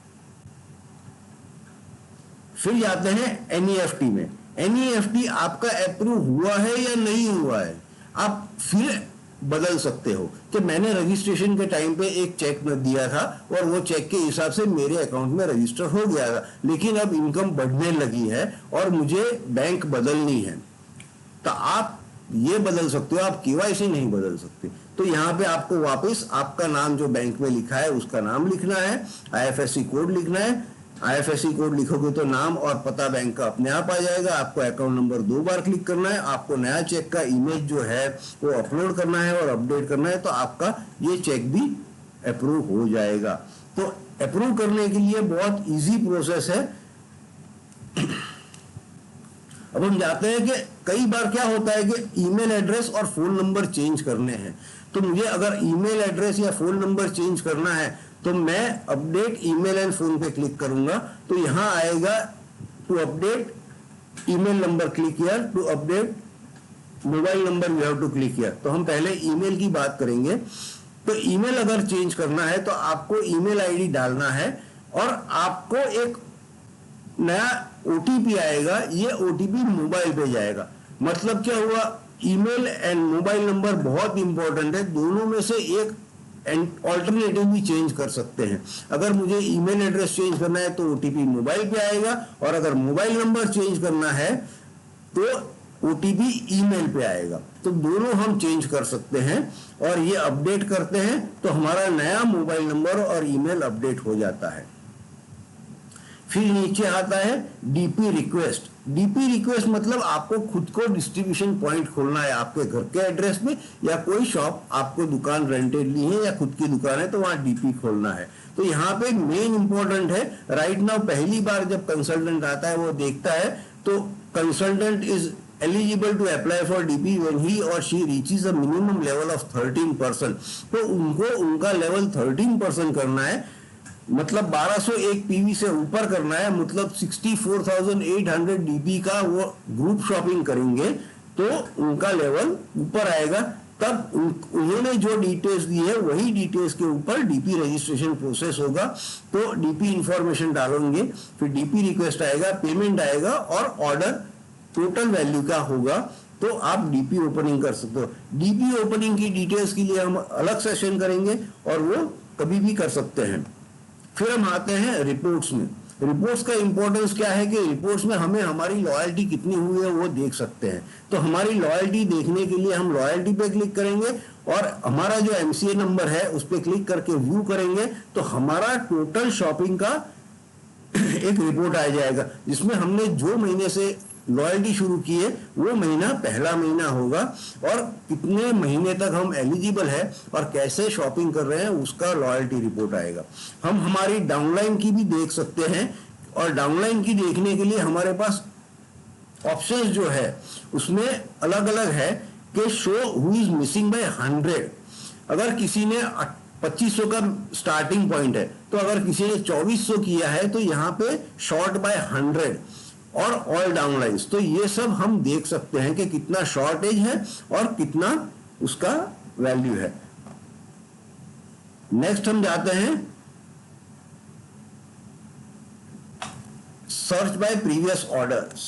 फिर जाते हैं एनईएफटी में। एनईएफटी आपका अप्रूव हुआ है या नहीं हुआ है, आप फिर बदल सकते हो कि मैंने रजिस्ट्रेशन के टाइम पे एक चेक न दिया था और वो चेक के हिसाब से मेरे अकाउंट में रजिस्टर हो गया था, लेकिन अब इनकम बढ़ने लगी है और मुझे बैंक बदलनी है। तो आप ये बदल सकते हो, आप केवाईसी नहीं बदल सकते। तो यहाँ पे आपको वापस आपका नाम जो बैंक में लिखा है उसका नाम लिखना है, आईएफएससी कोड लिखना है। आईएफएससी कोड लिखोगे तो नाम और पता बैंक का अपने आप आ जाएगा। आपको अकाउंट नंबर 2 बार क्लिक करना है, आपको नया चेक का इमेज जो है वो अपलोड करना है और अपडेट करना है, तो आपका ये चेक भी अप्रूव हो जाएगा। तो अप्रूव करने के लिए बहुत इजी प्रोसेस है। अब हम जाते हैं कि कई बार क्या होता है कि ईमेल एड्रेस और फोन नंबर चेंज करने हैं। तो मुझे अगर ईमेल एड्रेस या फोन नंबर चेंज करना है तो मैं अपडेट ईमेल एंड फोन पे क्लिक करूंगा, तो यहां आएगा to update email number click here, to update mobile number you have to click here. तो हम पहले ईमेल की बात करेंगे। तो ईमेल अगर चेंज करना है तो आपको ईमेल आईडी डालना है और आपको एक नया ओटीपी आएगा, ये ओटीपी मोबाइल पे जाएगा। मतलब क्या हुआ, ईमेल एंड मोबाइल नंबर बहुत इंपॉर्टेंट है, दोनों में से एक ऑल्टरनेटिव भी चेंज कर सकते हैं। अगर मुझे ईमेल एड्रेस चेंज करना है तो ओटीपी मोबाइल पे आएगा, और अगर मोबाइल नंबर चेंज करना है तो ओटीपी ईमेल पे आएगा। तो दोनों हम चेंज कर सकते हैं और ये अपडेट करते हैं तो हमारा नया मोबाइल नंबर और ईमेल अपडेट हो जाता है। फिर नीचे आता है डीपी रिक्वेस्ट। डीपी रिक्वेस्ट मतलब आपको खुद को डिस्ट्रीब्यूशन पॉइंट खोलना है आपके घर के एड्रेस में, या कोई शॉप आपको दुकान रेंटेड ली है या खुद की दुकान है तो वहां डीपी खोलना है। तो यहाँ पे मेन इंपॉर्टेंट है, राइट नाउ पहली बार जब कंसल्टेंट आता है वो देखता है तो consultant is eligible to apply for DP when he or she reaches a minimum level of 13%। तो उनको उनका लेवल 13% करना है, मतलब 1201 पीवी से ऊपर करना है, मतलब 64,800 डीपी का वो ग्रुप शॉपिंग करेंगे तो उनका लेवल ऊपर आएगा। तब उन्होंने जो डिटेल्स दी है वही डिटेल्स के ऊपर डीपी रजिस्ट्रेशन प्रोसेस होगा। तो डीपी इंफॉर्मेशन डालेंगे, फिर डीपी रिक्वेस्ट आएगा, पेमेंट आएगा और ऑर्डर टोटल वैल्यू का होगा, तो आप डीपी ओपनिंग कर सकते हो। डीपी ओपनिंग की डिटेल्स के लिए हम अलग सेशन करेंगे और वो कभी भी कर सकते हैं। फिर हम आते हैं रिपोर्ट्स में। रिपोर्ट्स का इंपॉर्टेंस क्या है कि रिपोर्ट्स में हमें हमारी लॉयल्टी कितनी हुई है वो देख सकते हैं। तो हमारी लॉयल्टी देखने के लिए हम लॉयल्टी पे क्लिक करेंगे और हमारा जो एमसीए नंबर है उस पर क्लिक करके व्यू करेंगे तो हमारा टोटल शॉपिंग का एक रिपोर्ट आ जाएगा, जिसमें हमने जो महीने से लॉयल्टी शुरू की है वो महीना पहला महीना होगा और कितने महीने तक हम एलिजिबल है और कैसे शॉपिंग कर रहे हैं उसका लॉयल्टी रिपोर्ट आएगा। हम हमारी डाउनलाइन की भी देख सकते हैं और डाउनलाइन की देखने के लिए हमारे पास ऑप्शंस जो है उसमें अलग अलग है कि show who is missing by 100। अगर किसी ने 2500 का स्टार्टिंग पॉइंट है तो अगर किसी ने 2400 किया है तो यहाँ पे शॉर्ट बाय 100 और ऑल डाउनलाइंस। तो ये सब हम देख सकते हैं कि कितना शॉर्टेज है और कितना उसका वैल्यू है। नेक्स्ट हम जाते हैं सर्च बाय प्रीवियस ऑर्डर्स।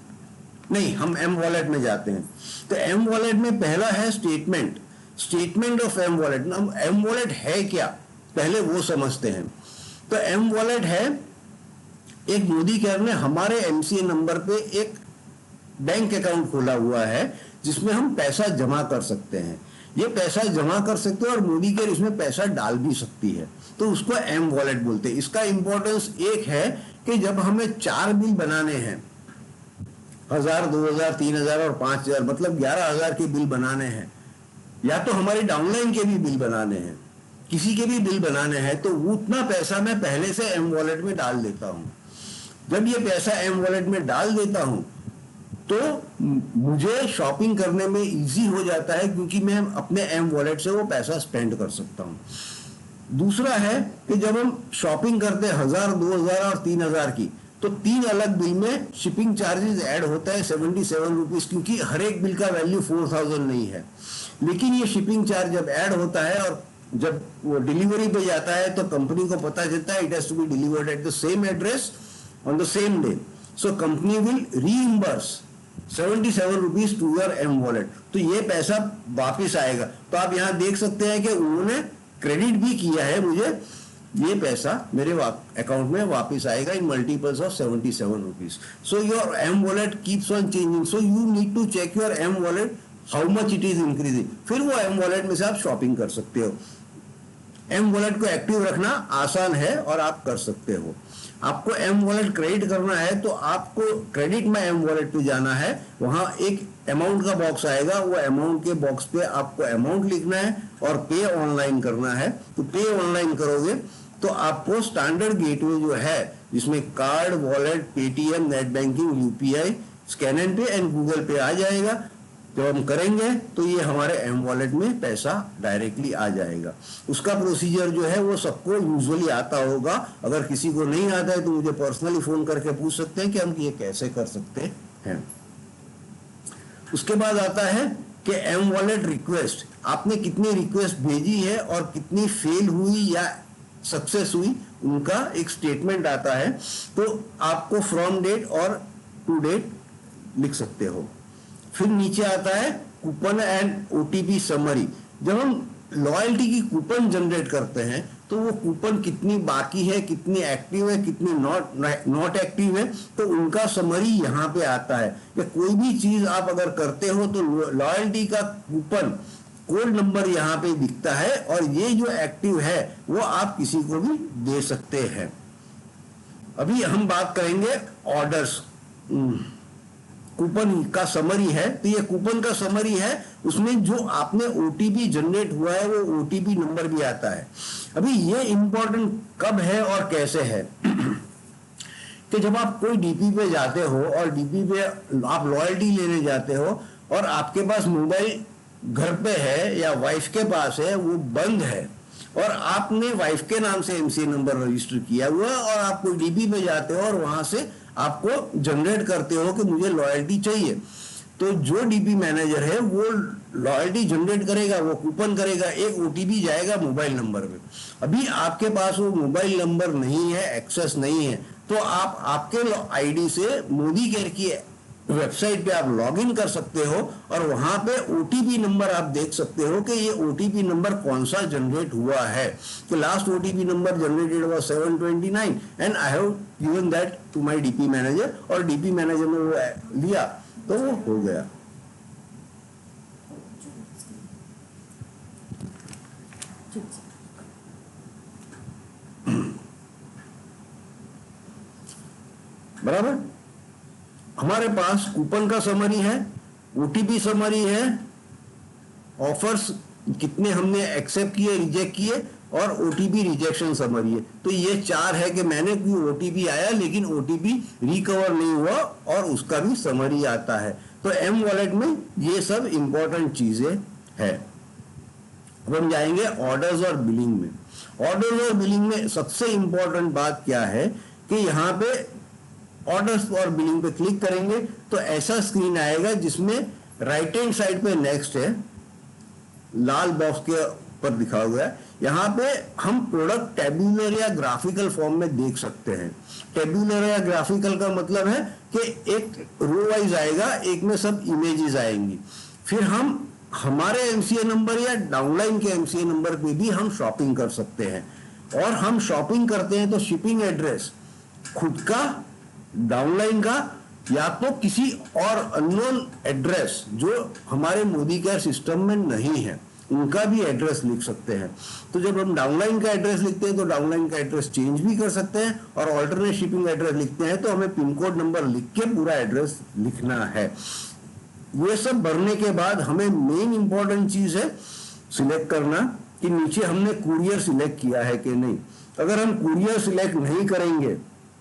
नहीं, हम एम वॉलेट में जाते हैं। तो एम वॉलेट में पहला है statement of M wallet. M wallet है क्या, पहले वो समझते हैं। तो एम वॉलेट है, एक मोदी केयर ने हमारे एमसीए नंबर पे एक बैंक अकाउंट खोला हुआ है जिसमें हम पैसा जमा कर सकते हैं। ये पैसा जमा कर सकते हैं और मोदी केयर इसमें पैसा डाल भी सकती है, तो उसको एम वॉलेट बोलते हैं। इसका इंपॉर्टेंस एक है कि जब हमें 4 बिल बनाने हैं, 1000, 2000, 3000 और 5000, मतलब 11000 के बिल बनाने हैं, या तो हमारी डाउनलाइन के भी बिल बनाने हैं, किसी के भी बिल बनाने हैं, तो उतना पैसा मैं पहले से एम वॉलेट में डाल देता हूं। जब ये पैसा एम वॉलेट में डाल देता हूं तो मुझे शॉपिंग करने में इजी हो जाता है, क्योंकि मैं अपने एम वॉलेट से वो पैसा स्पेंड कर सकता हूं। दूसरा है कि जब हम शॉपिंग करते हैं 1000, 2000 और 3000 की, तो 3 अलग बिल में शिपिंग चार्जेस ऐड होता है 77 रुपीज, क्योंकि हर एक बिल का वैल्यू 4000 नहीं है। लेकिन ये शिपिंग चार्ज जब ऐड होता है और जब वो डिलीवरी पे जाता है तो कंपनी को पता चलता है it has to be delivered at the same address on the same day, so company will reimburse 77 rupees to your M wallet. तो ये पैसा वापिस आएगा। तो आप यहां देख सकते हैं कि उन्होंने क्रेडिट भी किया है मुझे, ये पैसा मेरे अकाउंट में वापस आएगा in multiples of 77 rupees. So your M wallet keeps on changing, so you need to check your M wallet how much it is increasing, फिर वो एम वॉलेट में से आप शॉपिंग कर सकते हो। एम वॉलेट को एक्टिव रखना आसान है और आप कर सकते हो। आपको एम वॉलेट क्रेडिट करना है तो आपको क्रेडिट में एम वॉलेट पे जाना है, वहां एक अमाउंट का बॉक्स आएगा, वो अमाउंट के बॉक्स पे आपको अमाउंट लिखना है और पे ऑनलाइन करना है। तो पे ऑनलाइन करोगे तो आपको स्टैंडर्ड गेटवे जो है जिसमें card, wallet, Paytm, net banking, UPI, scan and pay and Google pay आ जाएगा। जब हम करेंगे तो ये हमारे एम वॉलेट में पैसा डायरेक्टली आ जाएगा। उसका प्रोसीजर जो है वो सबको यूजुअली आता होगा, अगर किसी को नहीं आता है तो मुझे पर्सनली फोन करके पूछ सकते हैं कि हम ये कैसे कर सकते हैं। उसके बाद आता है कि एम वॉलेट रिक्वेस्ट, आपने कितनी रिक्वेस्ट भेजी है और कितनी फेल हुई या सक्सेस हुई, उनका एक स्टेटमेंट आता है। तो आपको फ्रॉम डेट और टू डेट लिख सकते हो। फिर नीचे आता है कूपन एंड ओटीपी समरी। जब हम लॉयल्टी की कूपन जनरेट करते हैं तो वो कूपन कितनी बाकी है, कितनी एक्टिव है, कितनी नॉट एक्टिव है, तो उनका समरी यहाँ पे आता है। या कोई भी चीज आप अगर करते हो तो लॉयल्टी का कूपन कोड नंबर यहाँ पे दिखता है और ये जो एक्टिव है वो आप किसी को भी दे सकते हैं। अभी हम बात करेंगे ऑर्डर्स। कूपन का समरी है, तो ये कूपन का समरी है, उसमें जो आपने ओटीपी जनरेट हुआ है वो ओटीपी नंबर भी आता है। अभी ये इंपॉर्टेंट कब है और कैसे है कि जब आप कोई डीपी पे जाते हो और डीपी पे आप लॉयल्टी लेने जाते हो और आपके पास मोबाइल घर पे है या वाइफ के पास है, वो बंद है और आपने वाइफ के नाम से एमसीए नंबर रजिस्टर किया हुआ और आप कोई डीपी पे जाते हो और वहां से आपको जनरेट करते हो कि मुझे लॉयल्टी चाहिए, तो जो डीपी मैनेजर है वो लॉयल्टी जनरेट करेगा, वो कूपन करेगा, एक ओटीपी जाएगा मोबाइल नंबर में। अभी आपके पास वो मोबाइल नंबर नहीं है, एक्सेस नहीं है, तो आप आपके आईडी से मोदी केयर की वेबसाइट पे आप लॉगिन कर सकते हो और वहां पे ओटीपी नंबर आप देख सकते हो कि ये ओटीपी नंबर कौन सा जनरेट हुआ है। तो last OTP number generated was 729 and I have given that to my DP manager और डीपी मैनेजर ने वो लिया तो वो हो गया। बराबर, हमारे पास कूपन का समरी है, ओटीपी समरी है, ऑफर्स कितने हमने एक्सेप्ट किए, रिजेक्ट किए और ओटीपी रिजेक्शन समरी है। तो ये 4 है कि मैंने कोई ओटीपी आया लेकिन ओटीपी रिकवर नहीं हुआ और उसका भी समरी आता है। तो एम वॉलेट में ये सब इंपॉर्टेंट चीजें है। अब हम जाएंगे ऑर्डर्स और बिलिंग में। ऑर्डर्स और बिलिंग में सबसे इंपॉर्टेंट बात क्या है कि यहाँ पे ऑर्डर्स और बिलिंग पे क्लिक करेंगे तो ऐसा स्क्रीन आएगा जिसमें राइट हैंड साइड पे नेक्स्ट है, लाल बॉक्स के पर दिखा हुआ है। यहाँ पे हम प्रोडक्ट टेब्यूलर या ग्राफिकल फॉर्म में देख सकते हैं। टेब्यूलर या ग्राफिकल का मतलब है कि एक रो वाइज आएगा, एक में सब इमेजेस आएंगी। फिर हम हमारे एमसीए नंबर या डाउनलाइन के एमसीए नंबर पे भी हम शॉपिंग कर सकते हैं। और हम शॉपिंग करते हैं तो शिपिंग एड्रेस खुद का, डाउनलाइन का, या तो किसी और अननोन एड्रेस जो हमारे मोदी केयर सिस्टम में नहीं है उनका भी एड्रेस लिख सकते हैं। तो जब हम डाउनलाइन का एड्रेस लिखते हैं तो डाउनलाइन का एड्रेस चेंज भी कर सकते हैं, और ऑल्टरनेट शिपिंग एड्रेस लिखते हैं तो हमें पिन कोड नंबर लिख के पूरा एड्रेस लिखना है। ये सब भरने के बाद हमें मेन इंपॉर्टेंट चीज है सिलेक्ट करना कि नीचे हमने कुरियर सिलेक्ट किया है कि नहीं। अगर हम कुरियर सिलेक्ट नहीं करेंगे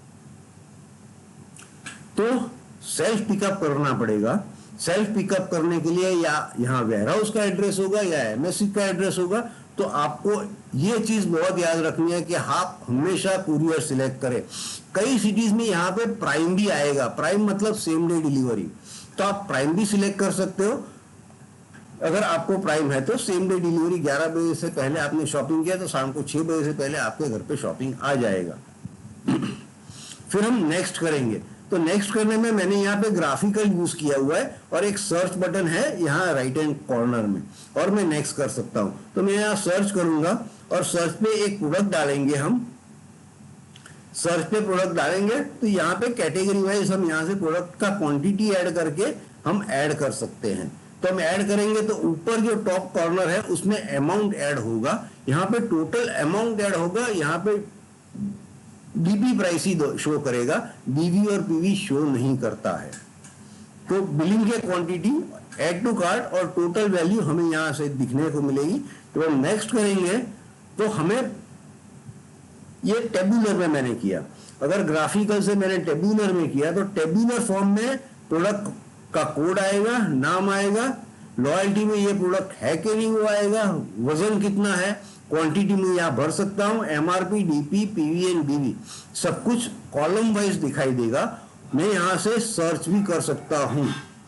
तो सेल्फ पिकअप करना पड़ेगा। सेल्फ पिकअप करने के लिए या यहाँ वेयरहाउस का एड्रेस होगा या एमएससी का एड्रेस होगा। तो आपको ये चीज बहुत याद रखनी है कि आप हमेशा कुरियर सिलेक्ट करें। कई सिटीज में यहाँ पे प्राइम भी आएगा। प्राइम मतलब सेम डे डिलीवरी, तो आप प्राइम भी सिलेक्ट कर सकते हो। अगर आपको प्राइम है तो सेम डे डिलीवरी 11 बजे से पहले आपने शॉपिंग किया तो शाम को 6 बजे से पहले आपके घर पे शॉपिंग आ जाएगा। फिर हम नेक्स्ट करेंगे। तो नेक्स्ट करने में मैंने यहाँ पे ग्राफिकल यूज किया हुआ है और एक सर्च बटन है यहाँ राइट हैंड कॉर्नर में, और मैं नेक्स्ट कर सकता हूँ। तो मैं यहाँ सर्च करूंगा और सर्च पे एक प्रोडक्ट डालेंगे। हम सर्च पे प्रोडक्ट डालेंगे तो यहाँ पे कैटेगरी वाइज हम यहाँ से प्रोडक्ट का क्वांटिटी ऐड करके हम ऐड कर सकते हैं। तो हम ऐड करेंगे तो ऊपर जो टॉप कॉर्नर है उसमें अमाउंट ऐड होगा। यहाँ पे टोटल अमाउंट ऐड होगा। यहाँ पे डीपी प्राइस ही शो करेगा, डीवी और पीवी शो नहीं करता है। तो बिलिंग के क्वांटिटी, ऐड टू कार्ट और टोटल वैल्यू हमें यहां से दिखने को मिलेगी। तो हम नेक्स्ट करेंगे तो हमें ये टेब्यूलर में मैंने किया। अगर ग्राफिकल से मैंने टेब्यूलर में किया तो टेब्यूलर फॉर्म में प्रोडक्ट का कोड आएगा, नाम आएगा, लॉयल्टी में ये प्रोडक्ट है कि नहीं वो आएगा, वजन कितना है, क्वांटिटी में यहाँ भर सकता हूँ, एमआरपी, डीपी, पीवी एंड बीवी सब कुछ कॉलम वाइज दिखाई देगा। मैं यहां से सर्च भी कर सकता हूं।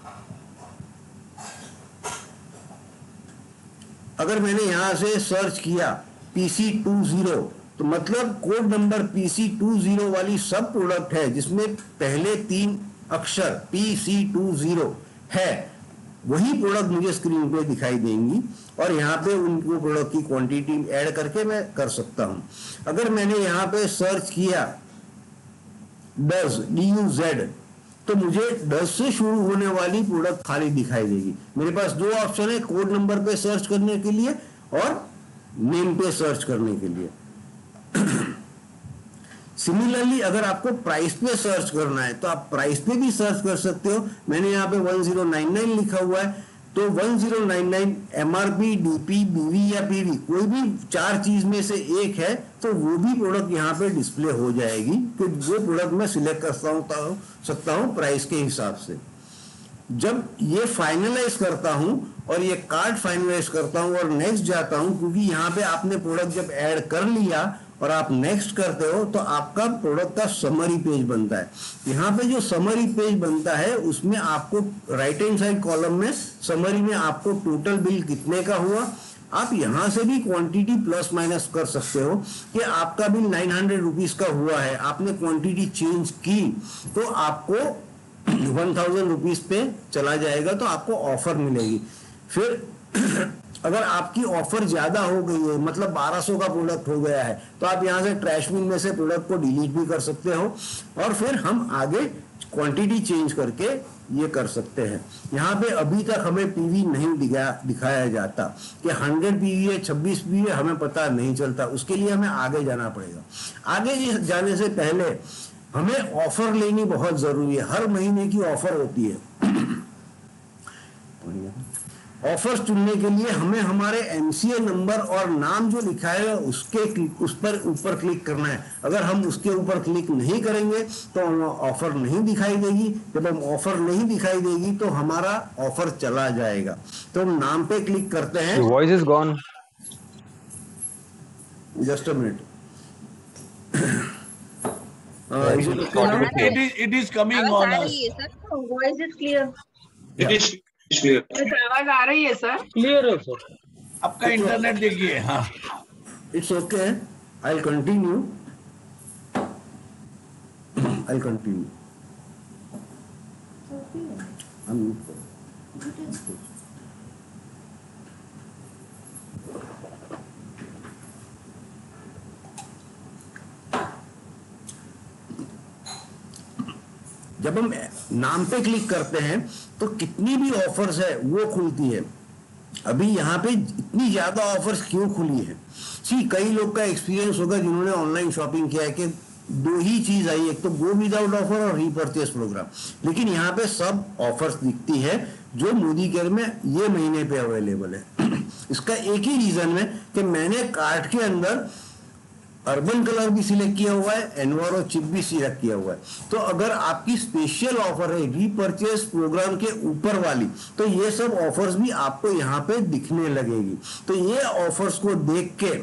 अगर मैंने यहां से सर्च किया PC20 तो मतलब कोड नंबर PC20 वाली सब प्रोडक्ट है जिसमें पहले 3 अक्षर PC20 है, वही प्रोडक्ट मुझे स्क्रीन पे दिखाई देंगी और यहाँ पे उनको प्रोडक्ट की क्वांटिटी ऐड करके मैं कर सकता हूं। अगर मैंने यहाँ पे सर्च किया DUZ तो मुझे 10 से शुरू होने वाली प्रोडक्ट खाली दिखाई देगी। मेरे पास 2 ऑप्शन है, कोड नंबर पे सर्च करने के लिए और नेम पे सर्च करने के लिए। सिमिलरली अगर आपको प्राइस पे सर्च करना है तो आप प्राइस पे भी सर्च कर सकते हो। मैंने यहाँ पे 1099 लिखा हुआ है तो 1099 एमआरपी, डीपी, बीवी या पीवी कोई भी 4 चीज में से एक है तो वो भी प्रोडक्ट यहाँ पे डिस्प्ले हो जाएगी कि वो प्रोडक्ट मैं सिलेक्ट कर सकता हूँ प्राइस के हिसाब से। जब ये फाइनलाइज करता हूं और ये कार्ड फाइनलाइज करता हूं और नेक्स्ट जाता हूं, क्योंकि यहाँ पे आपने प्रोडक्ट जब ऐड कर लिया और आप नेक्स्ट करते हो तो आपका प्रोडक्ट का समरी पेज बनता है। यहाँ पे जो समरी पेज बनता है उसमें आपको राइट हैंड साइड कॉलम में समरी में आपको टोटल बिल कितने का हुआ, आप यहां से भी क्वांटिटी प्लस माइनस कर सकते हो कि आपका बिल 900 रुपीज का हुआ है, आपने क्वांटिटी चेंज की तो आपको 1000 रुपीज पे चला जाएगा तो आपको ऑफर मिलेगी। फिर अगर आपकी ऑफर ज्यादा हो गई है, मतलब 1200 का प्रोडक्ट हो गया है, तो आप यहां से ट्रैश बिन में से प्रोडक्ट को डिलीट भी कर सकते हो और फिर हम आगे क्वांटिटी चेंज करके ये कर सकते हैं। यहाँ पे अभी तक हमें पीवी नहीं दिखाया जाता कि 100 पीवी है, 26 पीवी है, हमें पता नहीं चलता। उसके लिए हमें आगे जाना पड़ेगा। आगे जाने से पहले हमें ऑफर लेनी बहुत जरूरी है। हर महीने की ऑफर होती है। ऑफर्स चुनने के लिए हमें हमारे एमसीए नंबर और नाम जो लिखा है उस पर ऊपर क्लिक करना है। अगर हम उसके ऊपर क्लिक नहीं करेंगे तो ऑफर नहीं दिखाई देगी। जब हम ऑफर नहीं दिखाई देगी तो हमारा ऑफर चला जाएगा। तो हम नाम पे क्लिक करते हैं। Voice is gone. Just a minute. It is coming on us. Voice is clear. It is clear. आवाज आ रही है सर? क्लियर है सर। आपका इंटरनेट देखिए। हाँ, it's okay, I continue. I continue. जब हम नाम पे क्लिक करते हैं तो कितनी भी ऑफर्स है वो खुलती है। अभी यहाँ पे इतनी ज्यादा ऑफर्स क्यों खुली है? सी, कई लोग का एक्सपीरियंस होगा जिन्होंने ऑनलाइन शॉपिंग किया है कि दो ही चीज आई, एक तो गो विदाउट ऑफर और रीपर्चेस प्रोग्राम। लेकिन यहाँ पे सब ऑफर्स दिखती है जो मोदी केयर में ये महीने पे अवेलेबल है। इसका एक ही रीजन है कि मैंने कार्ट के अंदर अर्बन कलर भी सिलेक्ट किया हुआ है, एनवायरो चिप भी सिलेक्ट किया हुआ है। तो अगर आपकी स्पेशल ऑफर है रीपर्चेस प्रोग्राम के ऊपर वाली, तो ये सब ऑफर्स भी आपको यहाँ पे दिखने लगेगी। तो ये ऑफर्स को देख के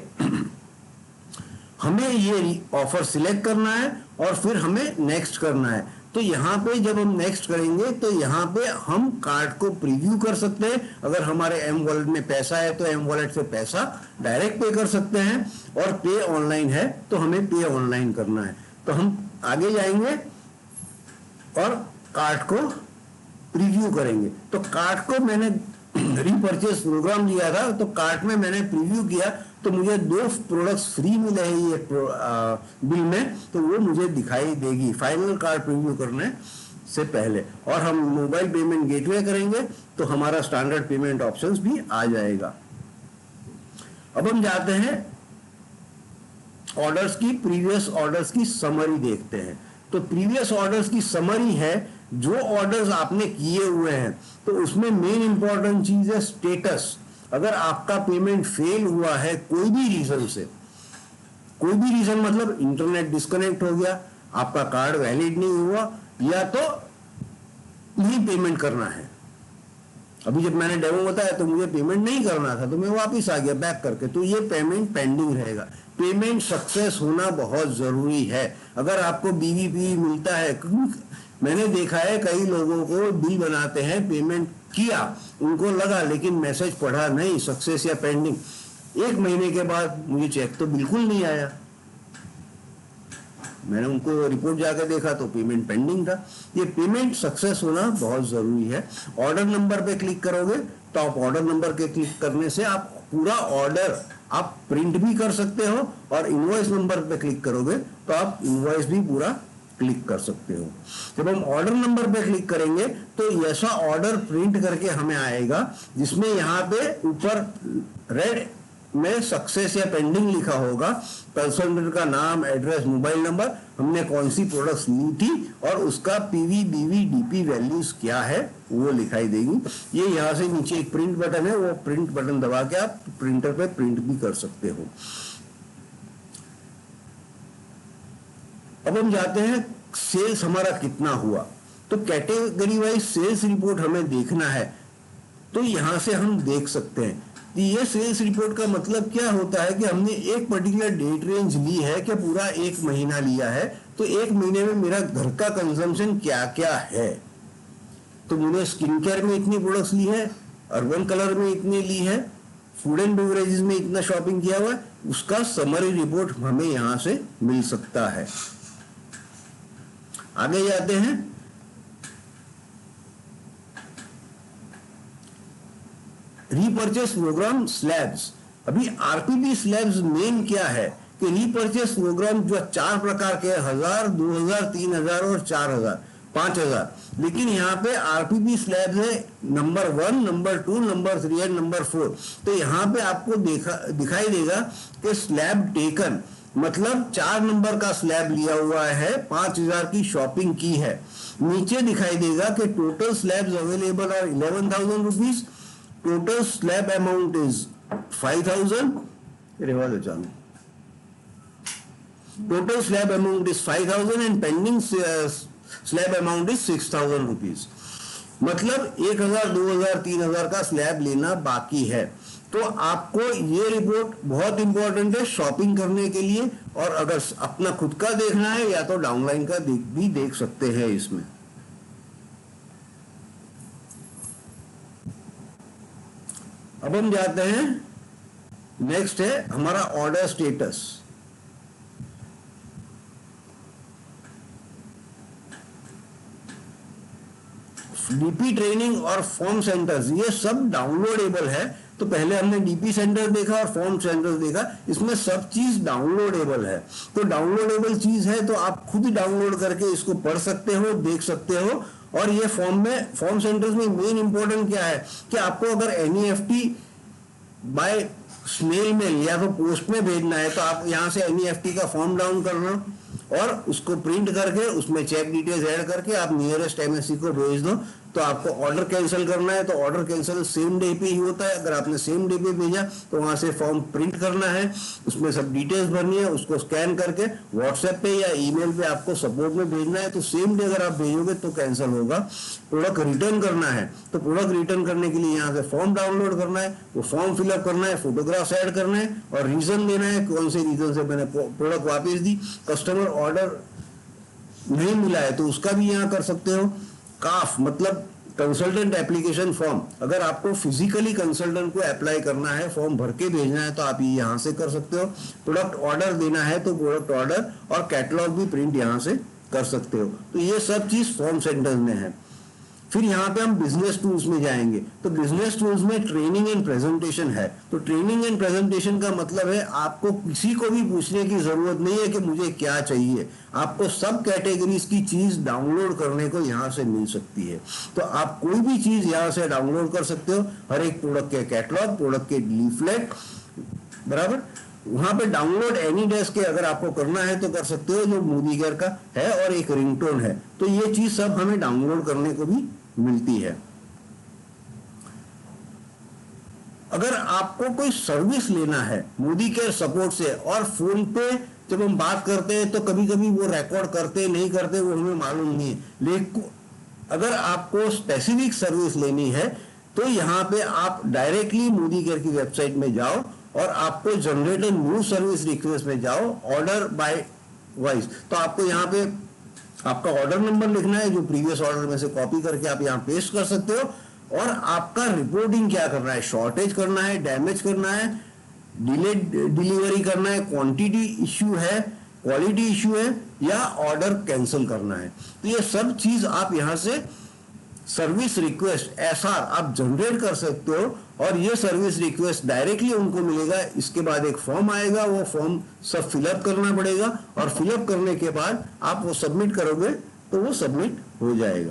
हमें ये ऑफर सिलेक्ट करना है और फिर हमें नेक्स्ट करना है। तो यहाँ पे जब हम नेक्स्ट करेंगे तो यहाँ पे हम कार्ड को प्रीव्यू कर सकते हैं। अगर हमारे एम वॉलेट में पैसा है तो एम वॉलेट से पैसा डायरेक्ट पे कर सकते हैं, और पे ऑनलाइन है तो हमें पे ऑनलाइन करना है। तो हम आगे जाएंगे और कार्ड को प्रीव्यू करेंगे। तो कार्ड को मैंने रीपर्चेस प्रोग्राम लिया था, तो कार्ट में मैंने प्रीव्यू किया तो मुझे 2 प्रोडक्ट्स फ्री मिले हैं ये बिल में, तो वो मुझे दिखाई देगी फाइनल कार्ड प्रीव्यू करने से पहले। और हम मोबाइल पेमेंट गेटवे करेंगे तो हमारा स्टैंडर्ड पेमेंट ऑप्शंस भी आ जाएगा। अब हम जाते हैं ऑर्डर्स की, प्रीवियस ऑर्डर्स की समरी देखते हैं। तो प्रीवियस ऑर्डर्स की समरी है जो ऑर्डर्स आपने किए हुए हैं। तो उसमें मेन इंपॉर्टेंट चीज है स्टेटस। अगर आपका पेमेंट फेल हुआ है कोई भी रीजन से, कोई भी रीजन मतलब इंटरनेट डिस्कनेक्ट हो गया, आपका कार्ड वैलिड नहीं हुआ, या तो नहीं पेमेंट करना है। अभी जब मैंने डेमो बताया तो मुझे पेमेंट नहीं करना था, तो मैं वापस आ गया बैक करके, तो ये पेमेंट पेंडिंग रहेगा। पेमेंट सक्सेस होना बहुत जरूरी है। अगर आपको बीवीपी मिलता है, मैंने देखा है कई लोगों को बिल बनाते हैं, पेमेंट किया, उनको लगा लेकिन मैसेज पढ़ा नहीं सक्सेस या पेंडिंग, 1 महीने के बाद मुझे चेक तो बिल्कुल नहीं आया। मैंने उनको रिपोर्ट जाकर देखा तो पेमेंट पेंडिंग था। ये पेमेंट सक्सेस होना बहुत जरूरी है। ऑर्डर नंबर पे क्लिक करोगे तो आप ऑर्डर नंबर के क्लिक करने से आप पूरा ऑर्डर आप प्रिंट भी कर सकते हो, और इनवॉइस नंबर पे क्लिक करोगे तो आप इनवॉइस भी पूरा क्लिक कर सकते हो। जब हम ऑर्डर नंबर पे क्लिक करेंगे तो ऐसा ऑर्डर प्रिंट करके हमें आएगा जिसमें यहाँ पे ऊपर रेड में सक्सेस या पेंडिंग लिखा होगा, कंसल्टेंट का नाम, एड्रेस, मोबाइल नंबर, हमने कौन सी प्रोडक्ट्स ली थी और उसका पीवी, बीवी, डीपी वैल्यूज क्या है वो दिखाई देगी। ये यहाँ से नीचे एक प्रिंट बटन है, वो प्रिंट बटन दबा के आप प्रिंटर पे प्रिंट भी कर सकते हो। अब हम जाते हैं सेल्स हमारा कितना हुआ। तो कैटेगरी वाइज सेल्स रिपोर्ट हमें देखना है, तो यहां से हम देख सकते हैं। ये सेल्स रिपोर्ट का मतलब क्या होता है कि हमने एक पर्टिकुलर डेट रेंज ली है कि पूरा 1 महीना लिया है, तो 1 महीने में मेरा घर का कंजम्पशन क्या क्या है। तो मैंने स्किन केयर में इतनी प्रोडक्ट्स ली है, अर्बन कलर में इतनी ली है, फूड एंड बेवरेजेस में इतना शॉपिंग किया हुआ है, उसका समरी रिपोर्ट हमें यहां से मिल सकता है। आगे जाते हैं, रीपर्चेस प्रोग्राम स्लैब्स। अभी आरपीपी स्लैब्स मेन क्या है कि रीपर्चेस प्रोग्राम जो 4 प्रकार के 1000, 2000, 3000 और 4000, 5000, लेकिन यहाँ पे आरपीपी स्लैब्स है number 1, number 2, number 3 and number 4। तो यहाँ पे आपको दिखाई देगा कि स्लैब टेकन मतलब 4 नंबर का स्लैब लिया हुआ है, 5000 की शॉपिंग की है। नीचे दिखाई देगा कि total slabs available are 11,000 rupees, total slab amount is 5,000, total slab amount is 5,000 and pending slab amount is 6,000 rupees. मतलब 1,000, 2,000, 3,000 का स्लैब लेना बाकी है। तो आपको ये रिपोर्ट बहुत इंपॉर्टेंट है शॉपिंग करने के लिए, और अगर अपना खुद का देखना है या तो डाउनलाइन का भी देख सकते हैं इसमें। अब हम जाते हैं नेक्स्ट है हमारा ऑर्डर स्टेटस। डीपी ट्रेनिंग और फॉर्म सेंटर्स ये सब डाउनलोडेबल है। तो पहले हमने डीपी सेंटर देखा और फॉर्म सेंटर देखा, इसमें सब चीज डाउनलोडेबल है। तो डाउनलोडेबल चीज है तो आप खुद ही डाउनलोड करके इसको पढ़ सकते हो, देख सकते हो। और ये फॉर्म सेंटर्स में मेन इंपॉर्टेंट क्या है कि आपको अगर एनईएफटी बाय स्नेल मेल या तो पोस्ट में भेजना है तो आप यहाँ से एनईएफटी का फॉर्म डाउन करना और उसको प्रिंट करके उसमें चेक डिटेल्स ऐड करके आप नियरेस्ट एमएससी को भेज दो। तो आपको ऑर्डर कैंसिल करना है तो ऑर्डर कैंसिल सेम डे पे ही होता है। अगर आपने सेम डे पे भेजा तो वहां से फॉर्म प्रिंट करना है, उसमें सब डिटेल्स भरनी है, उसको स्कैन करके व्हाट्सएप पे या ईमेल पे आपको सपोर्ट में भेजना है। तो सेम डे अगर आप भेजोगे तो कैंसिल होगा। प्रोडक्ट रिटर्न करना है तो प्रोडक्ट रिटर्न करने के लिए यहाँ से फॉर्म डाउनलोड करना है, वो फॉर्म फिलअप करना है, फोटोग्राफ्स ऐड करना है और रीजन देना है कौन से रीजन से मैंने प्रोडक्ट वापस दी। कस्टमर ऑर्डर नहीं मिला है तो उसका भी यहाँ कर सकते हो। काफ मतलब कंसल्टेंट एप्लीकेशन फॉर्म, अगर आपको फिजिकली कंसल्टेंट को अप्लाई करना है, फॉर्म भर के भेजना है तो आप ये यहाँ से कर सकते हो। प्रोडक्ट ऑर्डर देना है तो प्रोडक्ट ऑर्डर और कैटलॉग भी प्रिंट यहाँ से कर सकते हो। तो ये सब चीज फॉर्म सेंटर्स में है। फिर यहाँ पे हम बिजनेस टूल्स में जाएंगे तो बिजनेस टूल्स में ट्रेनिंग एंड प्रेजेंटेशन है। तो ट्रेनिंग एंड प्रेजेंटेशन का मतलब है आपको किसी को भी पूछने की जरूरत नहीं है कि मुझे क्या चाहिए, आपको सब कैटेगरीज की चीज डाउनलोड करने को यहाँ से मिल सकती है। तो आप कोई भी चीज यहाँ से डाउनलोड कर सकते हो, हर एक प्रोडक्ट के कैटलॉग, प्रोडक्ट के लीफलेट, बराबर। वहां पे डाउनलोड एनी डेस्क के अगर आपको करना है तो कर सकते हो, जो मोदी केयर का है और एक रिंगटोन है। तो ये चीज सब हमें डाउनलोड करने को भी मिलती है। अगर आपको कोई सर्विस लेना है मोदी केयर सपोर्ट से, और फोन पे जब हम बात करते हैं तो कभी कभी वो रिकॉर्ड करते नहीं करते वो हमें मालूम नहीं है, लेकिन अगर आपको स्पेसिफिक सर्विस लेनी है तो यहाँ पे आप डायरेक्टली मोदी केयर की वेबसाइट में जाओ और आपको generate a new service request में जाओ, ऑर्डर बाय वाइज। तो आपको यहाँ पे आपका ऑर्डर नंबर लिखना है जो प्रीवियस ऑर्डर में से कॉपी करके आप यहाँ पेस्ट कर सकते हो, और आपका रिपोर्टिंग क्या करना है, शॉर्टेज करना है, डैमेज करना है, डिलेड डिलीवरी करना है, क्वांटिटी इश्यू है, क्वालिटी इश्यू है, या ऑर्डर कैंसिल करना है। तो ये सब चीज आप यहाँ से सर्विस रिक्वेस्ट एसआर आप जनरेट कर सकते हो और ये सर्विस रिक्वेस्ट डायरेक्टली उनको मिलेगा। इसके बाद एक फॉर्म आएगा, वो फॉर्म सब फिलअप करना पड़ेगा और फिलअप करने के बाद आप वो सबमिट करोगे तो वो सबमिट हो जाएगा।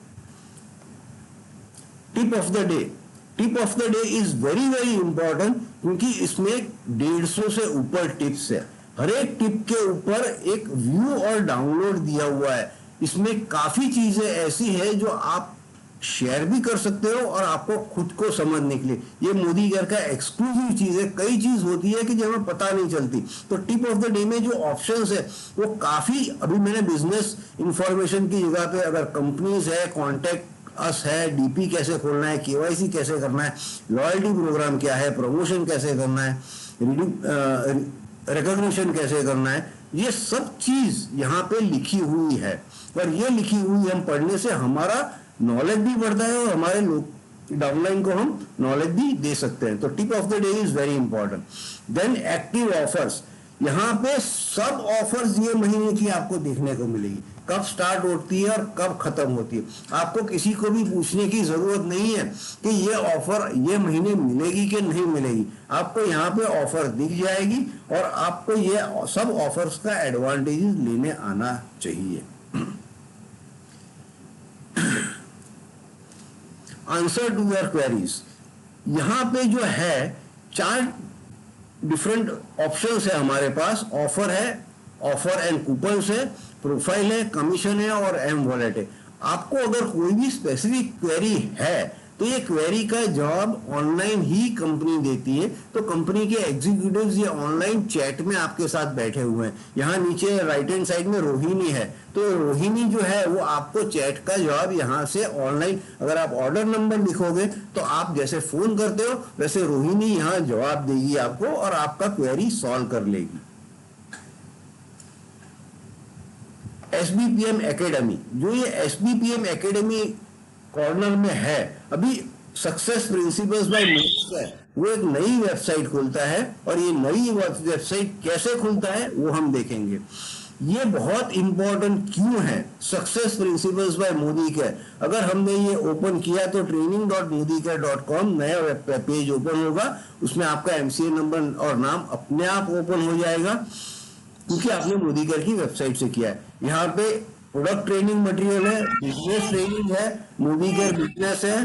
Tip of the day, tip of the day is very very important क्योंकि इसमें 150 से ऊपर टिप्स है। हर एक टिप के ऊपर एक व्यू और डाउनलोड दिया हुआ है। इसमें काफी चीजें ऐसी है जो आप शेयर भी कर सकते हो और आपको खुद को समझने के लिए ये मोदी केयर का एक्सक्लूसिव चीज है। कई चीज होती है कि जो हमें पता नहीं चलती। तो टिप ऑफ द डे में जो ऑप्शंस है वो काफी, अभी मैंने बिजनेस इंफॉर्मेशन की जगह पे अगर कंपनीज है, कॉन्टेक्ट अस है, डीपी कैसे खोलना है, केवाईसी कैसे करना है, लॉयल्टी प्रोग्राम क्या है, प्रमोशन कैसे करना है, रिकॉग्निशन कैसे करना है, ये सब चीज यहाँ पे लिखी हुई है। और ये लिखी हुई हम पढ़ने से हमारा नॉलेज भी बढ़ता है और हमारे लोग डाउनलाइन को हम नॉलेज भी दे सकते हैं। तो tip of the day is very important. Then active offers, यहाँ पे सब ऑफर्स ये महीने की आपको देखने को मिलेगी, कब स्टार्ट होती है और कब खत्म होती है। आपको किसी को भी पूछने की जरूरत नहीं है कि ये ऑफर ये महीने मिलेगी कि नहीं मिलेगी। आपको यहाँ पे ऑफर दिख जाएगी और आपको ये सब ऑफर्स का एडवांटेजेस लेने आना चाहिए। आंसर टू योर क्वेरीज, यहाँ पे जो है 4 डिफरेंट ऑप्शंस है हमारे पास। ऑफर है, ऑफर एंड कूपन्स है, प्रोफाइल है, कमीशन है और एम वॉलेट है। आपको अगर कोई भी स्पेसिफिक क्वेरी है तो ये क्वेरी का जवाब ऑनलाइन ही कंपनी देती है। तो कंपनी के एग्जीक्यूटिव्स ये ऑनलाइन चैट में आपके साथ बैठे हुए हैं। यहाँ नीचे राइट हैंड साइड में रोहिणी है, तो रोहिणी जो है वो आपको चैट का जवाब यहाँ से ऑनलाइन, अगर आप ऑर्डर नंबर लिखोगे तो आप जैसे फोन करते हो वैसे रोहिणी यहाँ जवाब देगी आपको और आपका क्वेरी सॉल्व कर लेगी। SBPM एकेडमी, जो ये SBPM एकेडमी कॉर्नर में है, अभी सक्सेस प्रिंसिपल्स बाय मोक्ष है, वो एक नई वेबसाइट खोलता है, और ये नई वेबसाइट कैसे खुलता है वो हम देखेंगे। ये बहुत इंपॉर्टेंट क्यों है, success principles by Modicare. अगर हमने ये ओपन किया तो training.modicare.com नया वेब पेज ओपन होगा, उसमें आपका एमसीए नंबर और नाम अपने आप ओपन हो जाएगा, क्योंकि आपने मोदी केयर की वेबसाइट से किया है। यहाँ पे प्रोडक्ट ट्रेनिंग मटेरियल है, बिजनेस ट्रेनिंग है, मोदी केयर बिजनेस है।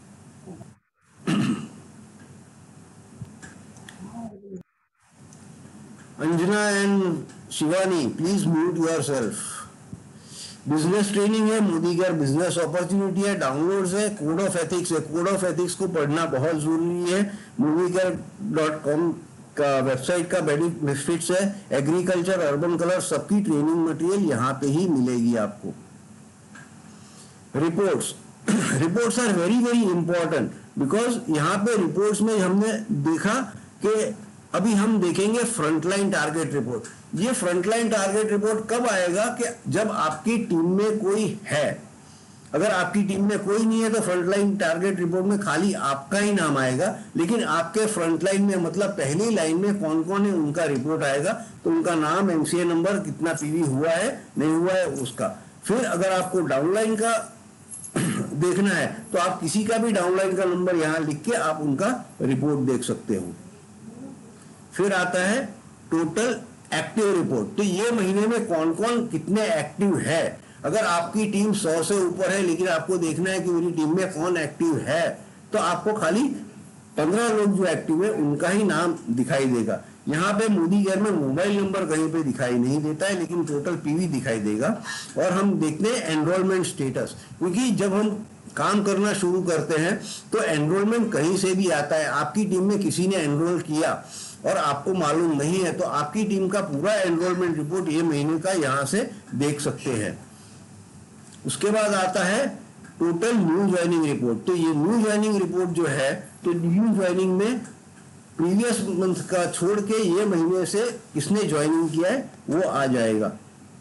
Anjana and Shivani, please mute yourself. Business training है, मोदी केयर बिजनेस अपॉर्चुनिटी है, डाउनलोड्स है, कोड ऑफ एथिक्स है। कोड ऑफ एथिक्स को पढ़ना बहुत जरूरी है। movicare.com का वेबसाइट का बेनिफिट्स है, एग्रीकल्चर, अर्बन कलर, सबकी ट्रेनिंग मटेरियल यहाँ पे ही मिलेगी आपको। Reports, reports are very very important, because यहाँ पे रिपोर्ट्स में हमने देखा कि अभी हम देखेंगे फ्रंटलाइन टारगेट रिपोर्ट। ये फ्रंटलाइन टारगेट रिपोर्ट कब आएगा कि जब आपकी टीम में कोई है। अगर आपकी टीम में कोई नहीं है तो फ्रंटलाइन टारगेट रिपोर्ट में खाली आपका ही नाम आएगा, लेकिन आपके फ्रंटलाइन में मतलब पहली लाइन में कौन कौन है उनका रिपोर्ट आएगा, तो उनका नाम, एमसीए नंबर, कितना पीवी हुआ है नहीं हुआ है उसका। फिर अगर आपको डाउनलाइन का देखना है तो आप किसी का भी डाउनलाइन का नंबर यहां लिख के आप उनका रिपोर्ट देख सकते हो। फिर आता है टोटल एक्टिव रिपोर्ट, तो ये महीने में कौन कौन कितने एक्टिव है। अगर आपकी टीम 100 से ऊपर है, लेकिन आपको देखना है कि मेरी टीम में कौन एक्टिव है, तो आपको खाली 15 लोग जो एक्टिव है उनका ही नाम दिखाई देगा। यहाँ पे मोदी केयर में मोबाइल नंबर कहीं पे दिखाई नहीं देता है, लेकिन टोटल पीवी दिखाई देगा। और हम देखते हैं एनरोलमेंट स्टेटस, क्योंकि जब हम काम करना शुरू करते हैं तो एनरोलमेंट कहीं से भी आता है। आपकी टीम में किसी ने एनरोल किया और आपको मालूम नहीं है, तो आपकी टीम का पूरा एनरोलमेंट रिपोर्ट ये महीने का यहाँ से देख सकते हैं। उसके बाद आता है टोटल न्यू ज्वाइनिंग रिपोर्ट। तो ये न्यू ज्वाइनिंग रिपोर्ट जो है, तो न्यू ज्वाइनिंग में प्रीवियस मंथ का छोड़ के ये महीने से किसने ज्वाइनिंग किया है वो आ जाएगा।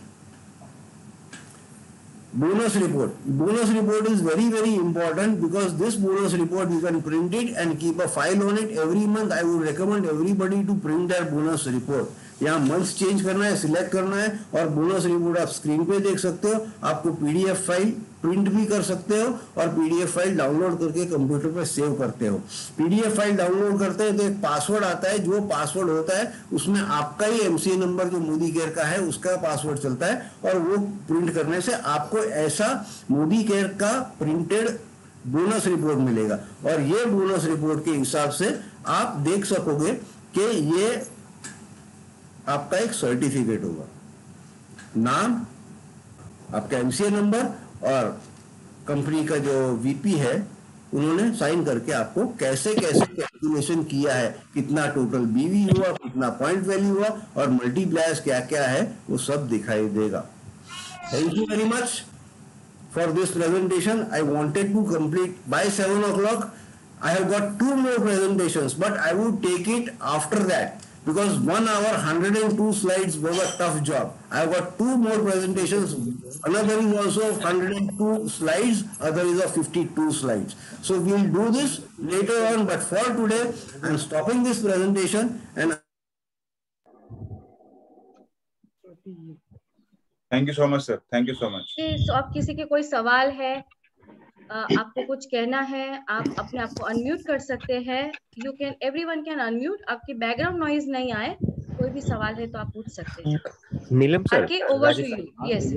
bonus report, bonus report is very very important, because this bonus report you can print it and keep a file on it every month. I would recommend everybody to print their bonus report. यहाँ months change करना है, select करना है, और bonus report आप screen पे देख सकते हो। आपको पीडीएफ फाइल प्रिंट भी कर सकते हो और पीडीएफ फाइल डाउनलोड करके कंप्यूटर पे सेव करते हो। पीडीएफ फाइल डाउनलोड करते हैं तो एक पासवर्ड आता है, जो पासवर्ड होता है उसमें आपका ही एमसीए नंबर जो मोदी केयर का है उसका पासवर्ड चलता है, और वो प्रिंट करने से आपको ऐसा मोदी केयर का प्रिंटेड बोनस रिपोर्ट मिलेगा। और ये बोनस रिपोर्ट के हिसाब से आप देख सकोगे कि ये आपका एक सर्टिफिकेट होगा, नाम, आपका एमसीए नंबर और कंपनी का जो वीपी है उन्होंने साइन करके आपको कैसे कैसे कैलकुलेशन किया है, कितना टोटल बीवी हुआ, कितना पॉइंट वैल्यू हुआ और मल्टीप्लायर्स क्या क्या है, वो सब दिखाई देगा। Thank you very much for this presentation. I wanted to complete by 7 o'clock. I have got 2 more presentations, but I would take it after that, because 1 hour 102 slides was a tough job. I have got 2 more presentations. Another is also of 102 slides, other is of 52 slides. So we will do this later on, but for today I am stopping this presentation and thank you so much sir, thank you so much. तो अब किसी के कोई सवाल है, आपको कुछ कहना है, आप अपने आप को अनम्यूट कर सकते हैं। You can, everyone can unmute. आपकी बैकग्राउंड नॉइज नहीं आए, कोई भी सवाल है तो आप पूछ सकते हैं। नीलम सर, आगे over to you. Yes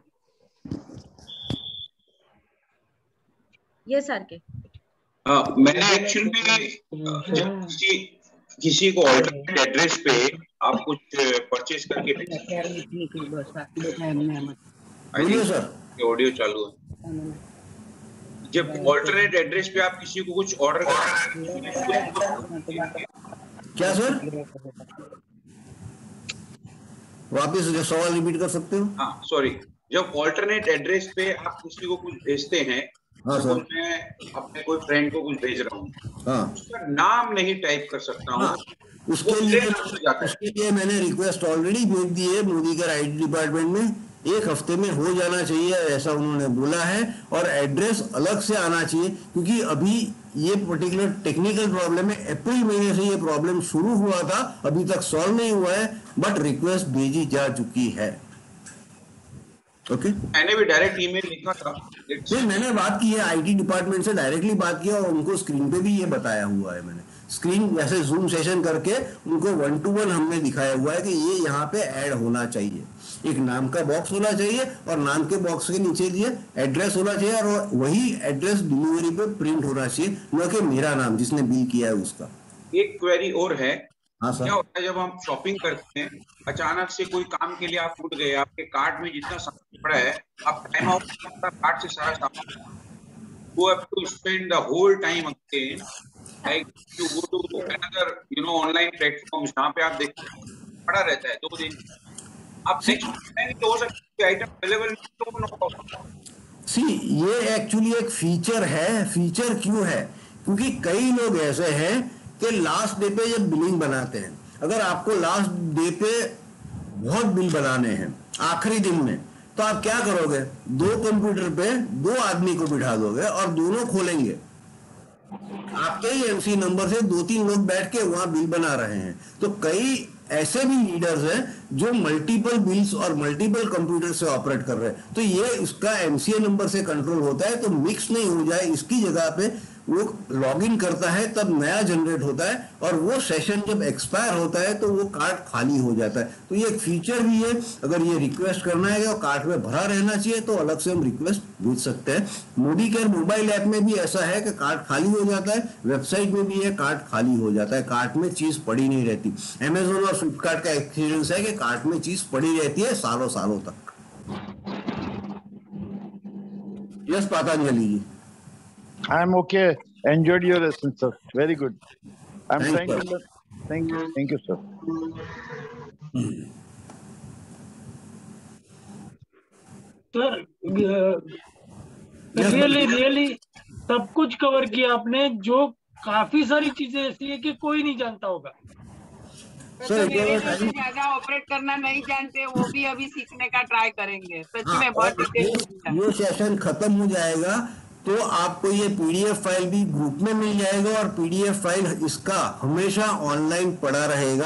yes sir के मैंने एक्चुअली किसी को ऑल्टरनेट एड्रेस पे आप कुछ परचेज करके ऑडियो चालू है। जब ऑल्टरनेट एड्रेस पे आप किसी को कुछ ऑर्डर क्या सर, वापस जो सवाल रिपीट कर सकते हो? हाँ सॉरी, जब ऑल्टरनेट एड्रेस पे आप किसी को कुछ भेजते हैं, हाँ तो सर, मैं अपने कोई फ्रेंड को कुछ भेज रहा हूँ, हाँ, उसका नाम नहीं टाइप कर सकता हूँ। हाँ, उसके लिए मैंने रिक्वेस्ट ऑलरेडी भेज दी है मोदी केयर आईटी डिपार्टमेंट में। 1 हफ्ते में हो जाना चाहिए ऐसा उन्होंने बोला है, और एड्रेस अलग से आना चाहिए, क्योंकि अभी ये पर्टिकुलर टेक्निकल प्रॉब्लम है, अप्रैल महीने से ये प्रॉब्लम शुरू हुआ था, अभी तक सॉल्व नहीं हुआ है, बट रिक्वेस्ट भेजी जा चुकी है। ओके मैंने भी डायरेक्ट ईमेल लिखा था। नहीं, मैंने बात की है आईटी डिपार्टमेंट से, डायरेक्टली बात किया और उनको स्क्रीन पे भी ये बताया हुआ है। मैंने स्क्रीन जैसे जूम सेशन करके उनको 1-to-1 हमने दिखाया हुआ है कि ये यहाँ पे ऐड होना चाहिए, एक नाम का बॉक्स होना चाहिए और नाम के बॉक्स के नीचे ये एड्रेस होना चाहिए और वही एड्रेस डिलीवरी पे प्रिंट होना चाहिए, न कि मेरा नाम जिसने बिल किया है उसका। एक क्वेरी और है। हाँ सर। क्या होता है जब हम शॉपिंग करते हैं, अचानक से कोई काम के लिए आप उठ गए, आपके कार्ट में जितना सामान पड़ा है, आप टाइम आउट कार्ट से सारा सामान, you have to spend the whole time again, like you go to another online platform जहाँ पे आप देखते पड़ा रहता है 2 दिन, आप नेक्स्ट टाइम तो हो सकता है आइटम अवेलेबल तो ना हो। सी ये एक्चुअली एक फीचर है। फीचर क्यों है? क्योंकि कई लोग ऐसे हैं कि लास्ट डे पे जब बिलिंग बनाते हैं, अगर आपको लास्ट डे पे बहुत बिल बनाने हैं आखिरी दिन में, तो आप क्या करोगे? 2 कंप्यूटर पे 2 आदमी को बिठा दोगे और दोनों खोलेंगे, आपके ही एमसी नंबर से 2-3 लोग बैठ के वहां बिल बना रहे हैं। तो कई ऐसे भी लीडर्स हैं जो मल्टीपल बिल्स और मल्टीपल कंप्यूटर से ऑपरेट कर रहे हैं, तो ये इसका एमसीए नंबर से कंट्रोल होता है, तो मिक्स नहीं हो जाए इसकी जगह पे वो लॉग इन करता है, तब नया जनरेट होता है और वो सेशन जब एक्सपायर होता है तो वो कार्ड खाली हो जाता है। तो ये एक फीचर भी है। अगर ये रिक्वेस्ट करना है और कार्ड में भरा रहना चाहिए तो अलग से हम रिक्वेस्ट भेज सकते हैं। मोदी केयर मोबाइल ऐप में भी ऐसा है कि कार्ड खाली हो जाता है, वेबसाइट में भी है कार्ड खाली हो जाता है, कार्ड में चीज पड़ी नहीं रहती। अमेजोन और फ्लिपकार्ट का एक्सपीरियंस है कि कार्ड में चीज पड़ी रहती है सालों सालों तक। Yes Patanjali ji. I'm okay. Enjoyed your lesson, sir. Very good. I'm Thank trying you. to learn. Thank you, sir. Sir really सब कुछ कवर किया आपने, जो काफी सारी चीजें ऐसी है कि कोई नहीं जानता होगा। सर ज्यादा ऑपरेट करना नहीं जानते, वो भी अभी सीखने का ट्राई करेंगे। सच में बहुत डिटेल। ये सेशन खत्म हो जाएगा तो आपको ये पीडीएफ फाइल भी ग्रुप में मिल जाएगा और पीडीएफ फाइल इसका हमेशा ऑनलाइन पड़ा रहेगा।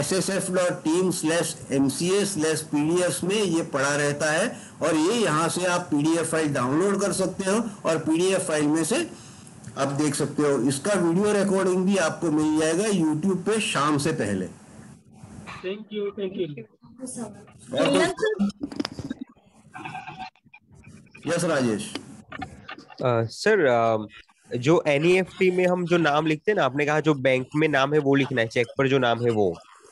ssf.team/mca/pdf में ये पड़ा रहता है और ये यहाँ से आप पीडीएफ फाइल डाउनलोड कर सकते हो और पीडीएफ फाइल में से आप देख सकते हो। इसका वीडियो रिकॉर्डिंग भी आपको मिल जाएगा यूट्यूब पे शाम से पहले। Thank you. Yes Rajesh. Sir जो एनईएफटी में हम जो नाम लिखते हैं ना, आपने कहा जो बैंक में नाम है वो लिखना है, चेक पर जो नाम है वो।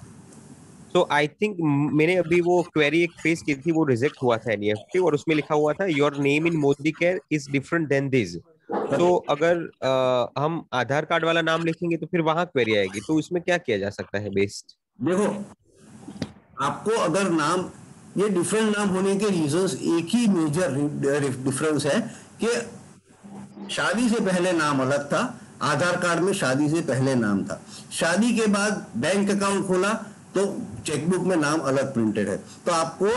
तो आई थिंक मैंने अभी वो क्वेरी एक फेस की थी, वो रिजेक्ट हुआ था एनईएफटी, और उसमें लिखा हुआ था your name in Modi care is different than this. तो अगर हम आधार कार्ड वाला नाम लिखेंगे तो फिर वहां क्वेरी आएगी, तो इसमें क्या किया जा सकता है बेस्ट? देखो, आपको अगर नाम, ये डिफरेंट नाम होने के रीजंस एक ही मेजर डिफरेंस है कि शादी से पहले नाम अलग था, आधार कार्ड में शादी से पहले नाम था, शादी के बाद बैंक अकाउंट खोला तो चेकबुक में नाम अलग प्रिंटेड है। तो आपको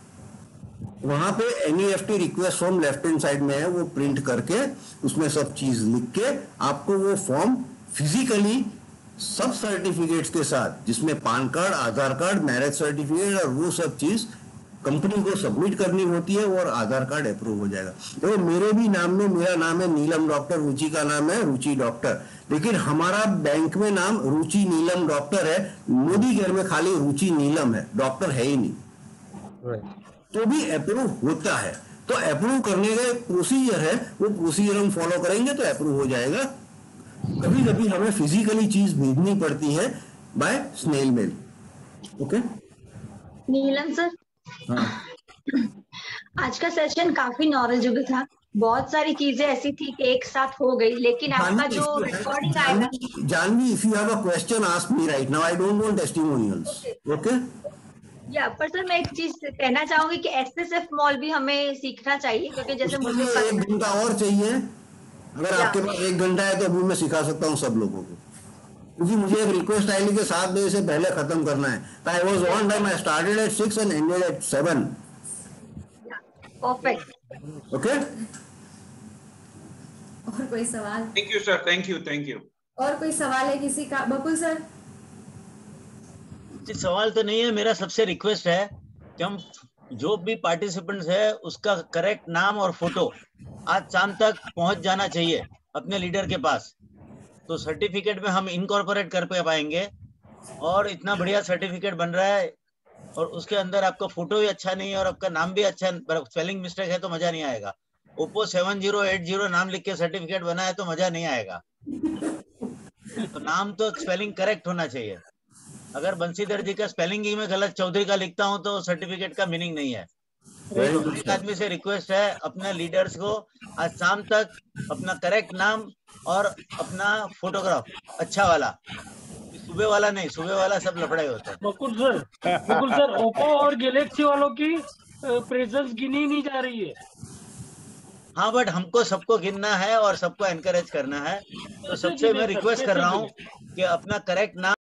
वहां पे NEFT request form left hand side में है, वो प्रिंट करके उसमें सब चीज लिख के आपको वो फॉर्म फिजिकली सब सर्टिफिकेट्स के साथ, जिसमें PAN card, Aadhaar card, marriage certificate और वो सब चीज कंपनी को सबमिट करनी होती है और आधार कार्ड अप्रूव हो जाएगा। तो मेरे भी नाम में, मेरा नाम है नीलम डॉक्टर, रुचि का नाम है रुचि डॉक्टर, लेकिन हमारा बैंक में नाम रुचि नीलम डॉक्टर है। मोदी केयर में खाली रुचि नीलम है, डॉक्टर है ही नहीं, तो भी अप्रूव होता है। तो अप्रूव करने का एक प्रोसीजर है, वो प्रोसीजर हम फॉलो करेंगे तो अप्रूव हो जाएगा। कभी कभी हमें फिजिकली चीज भेजनी पड़ती है by snail mail. Okay Neelam sir, हाँ। आज का सेशन काफी नॉलेजेबल था, बहुत सारी चीजें ऐसी थी कि एक साथ हो गई, लेकिन आपका जो रिकॉर्डिंग आएगा। Janvi, if you have a question ask me right now, I don't want testimonials. Okay या पर सर मैं एक चीज कहना चाहूंगी कि एसएसएफ मॉल भी हमें सीखना चाहिए, क्योंकि जैसे मुझे 1 घंटा और चाहिए। अगर आपके पास 1 घंटा है तो अभी मैं सिखा सकता हूँ सब लोगों को, क्योंकि मुझे एक रिक्वेस्ट आई कि 7 बजे से पहले खत्म करना है। तो I was on time, I started at 6 and ended at 7। Perfect. Okay, और कोई सवाल? Thank you sir, thank you. और कोई सवाल है किसी का? बकुल सर। जी सवाल तो नहीं है, मेरा सबसे रिक्वेस्ट है कि हम जो भी पार्टिसिपेंट्स है उसका करेक्ट नाम और फोटो आज शाम तक पहुंच जाना चाहिए अपने लीडर के पास, तो सर्टिफिकेट में हम इनकॉर्पोरेट कर पाएंगे। और इतना बढ़िया सर्टिफिकेट बन रहा है और उसके अंदर आपका फोटो भी अच्छा नहीं है और आपका नाम भी अच्छा, स्पेलिंग मिस्टेक है तो मजा नहीं आएगा। ओप्पो 7080 नाम लिख के सर्टिफिकेट बना है तो मजा नहीं आएगा। तो नाम तो स्पेलिंग करेक्ट होना चाहिए। अगर बंसीधर जी का स्पेलिंग ही मैं गलत चौधरी का लिखता हूँ तो सर्टिफिकेट का मीनिंग नहीं है। तो एक आदमी से रिक्वेस्ट है अपने लीडर्स को आज शाम तक अपना करेक्ट नाम और अपना फोटोग्राफ अच्छा वाला, सुबह वाला नहीं, सुबह वाला सब लफड़े होते हैं। बकुल सर ओप्पो और गैलेक्सी वालों की प्रेजेंस गिनी नहीं जा रही है। हाँ बट हमको सबको गिनना है और सबको एनकरेज करना है, तो सबसे मैं रिक्वेस्ट कर रहा हूँ कि अपना करेक्ट नाम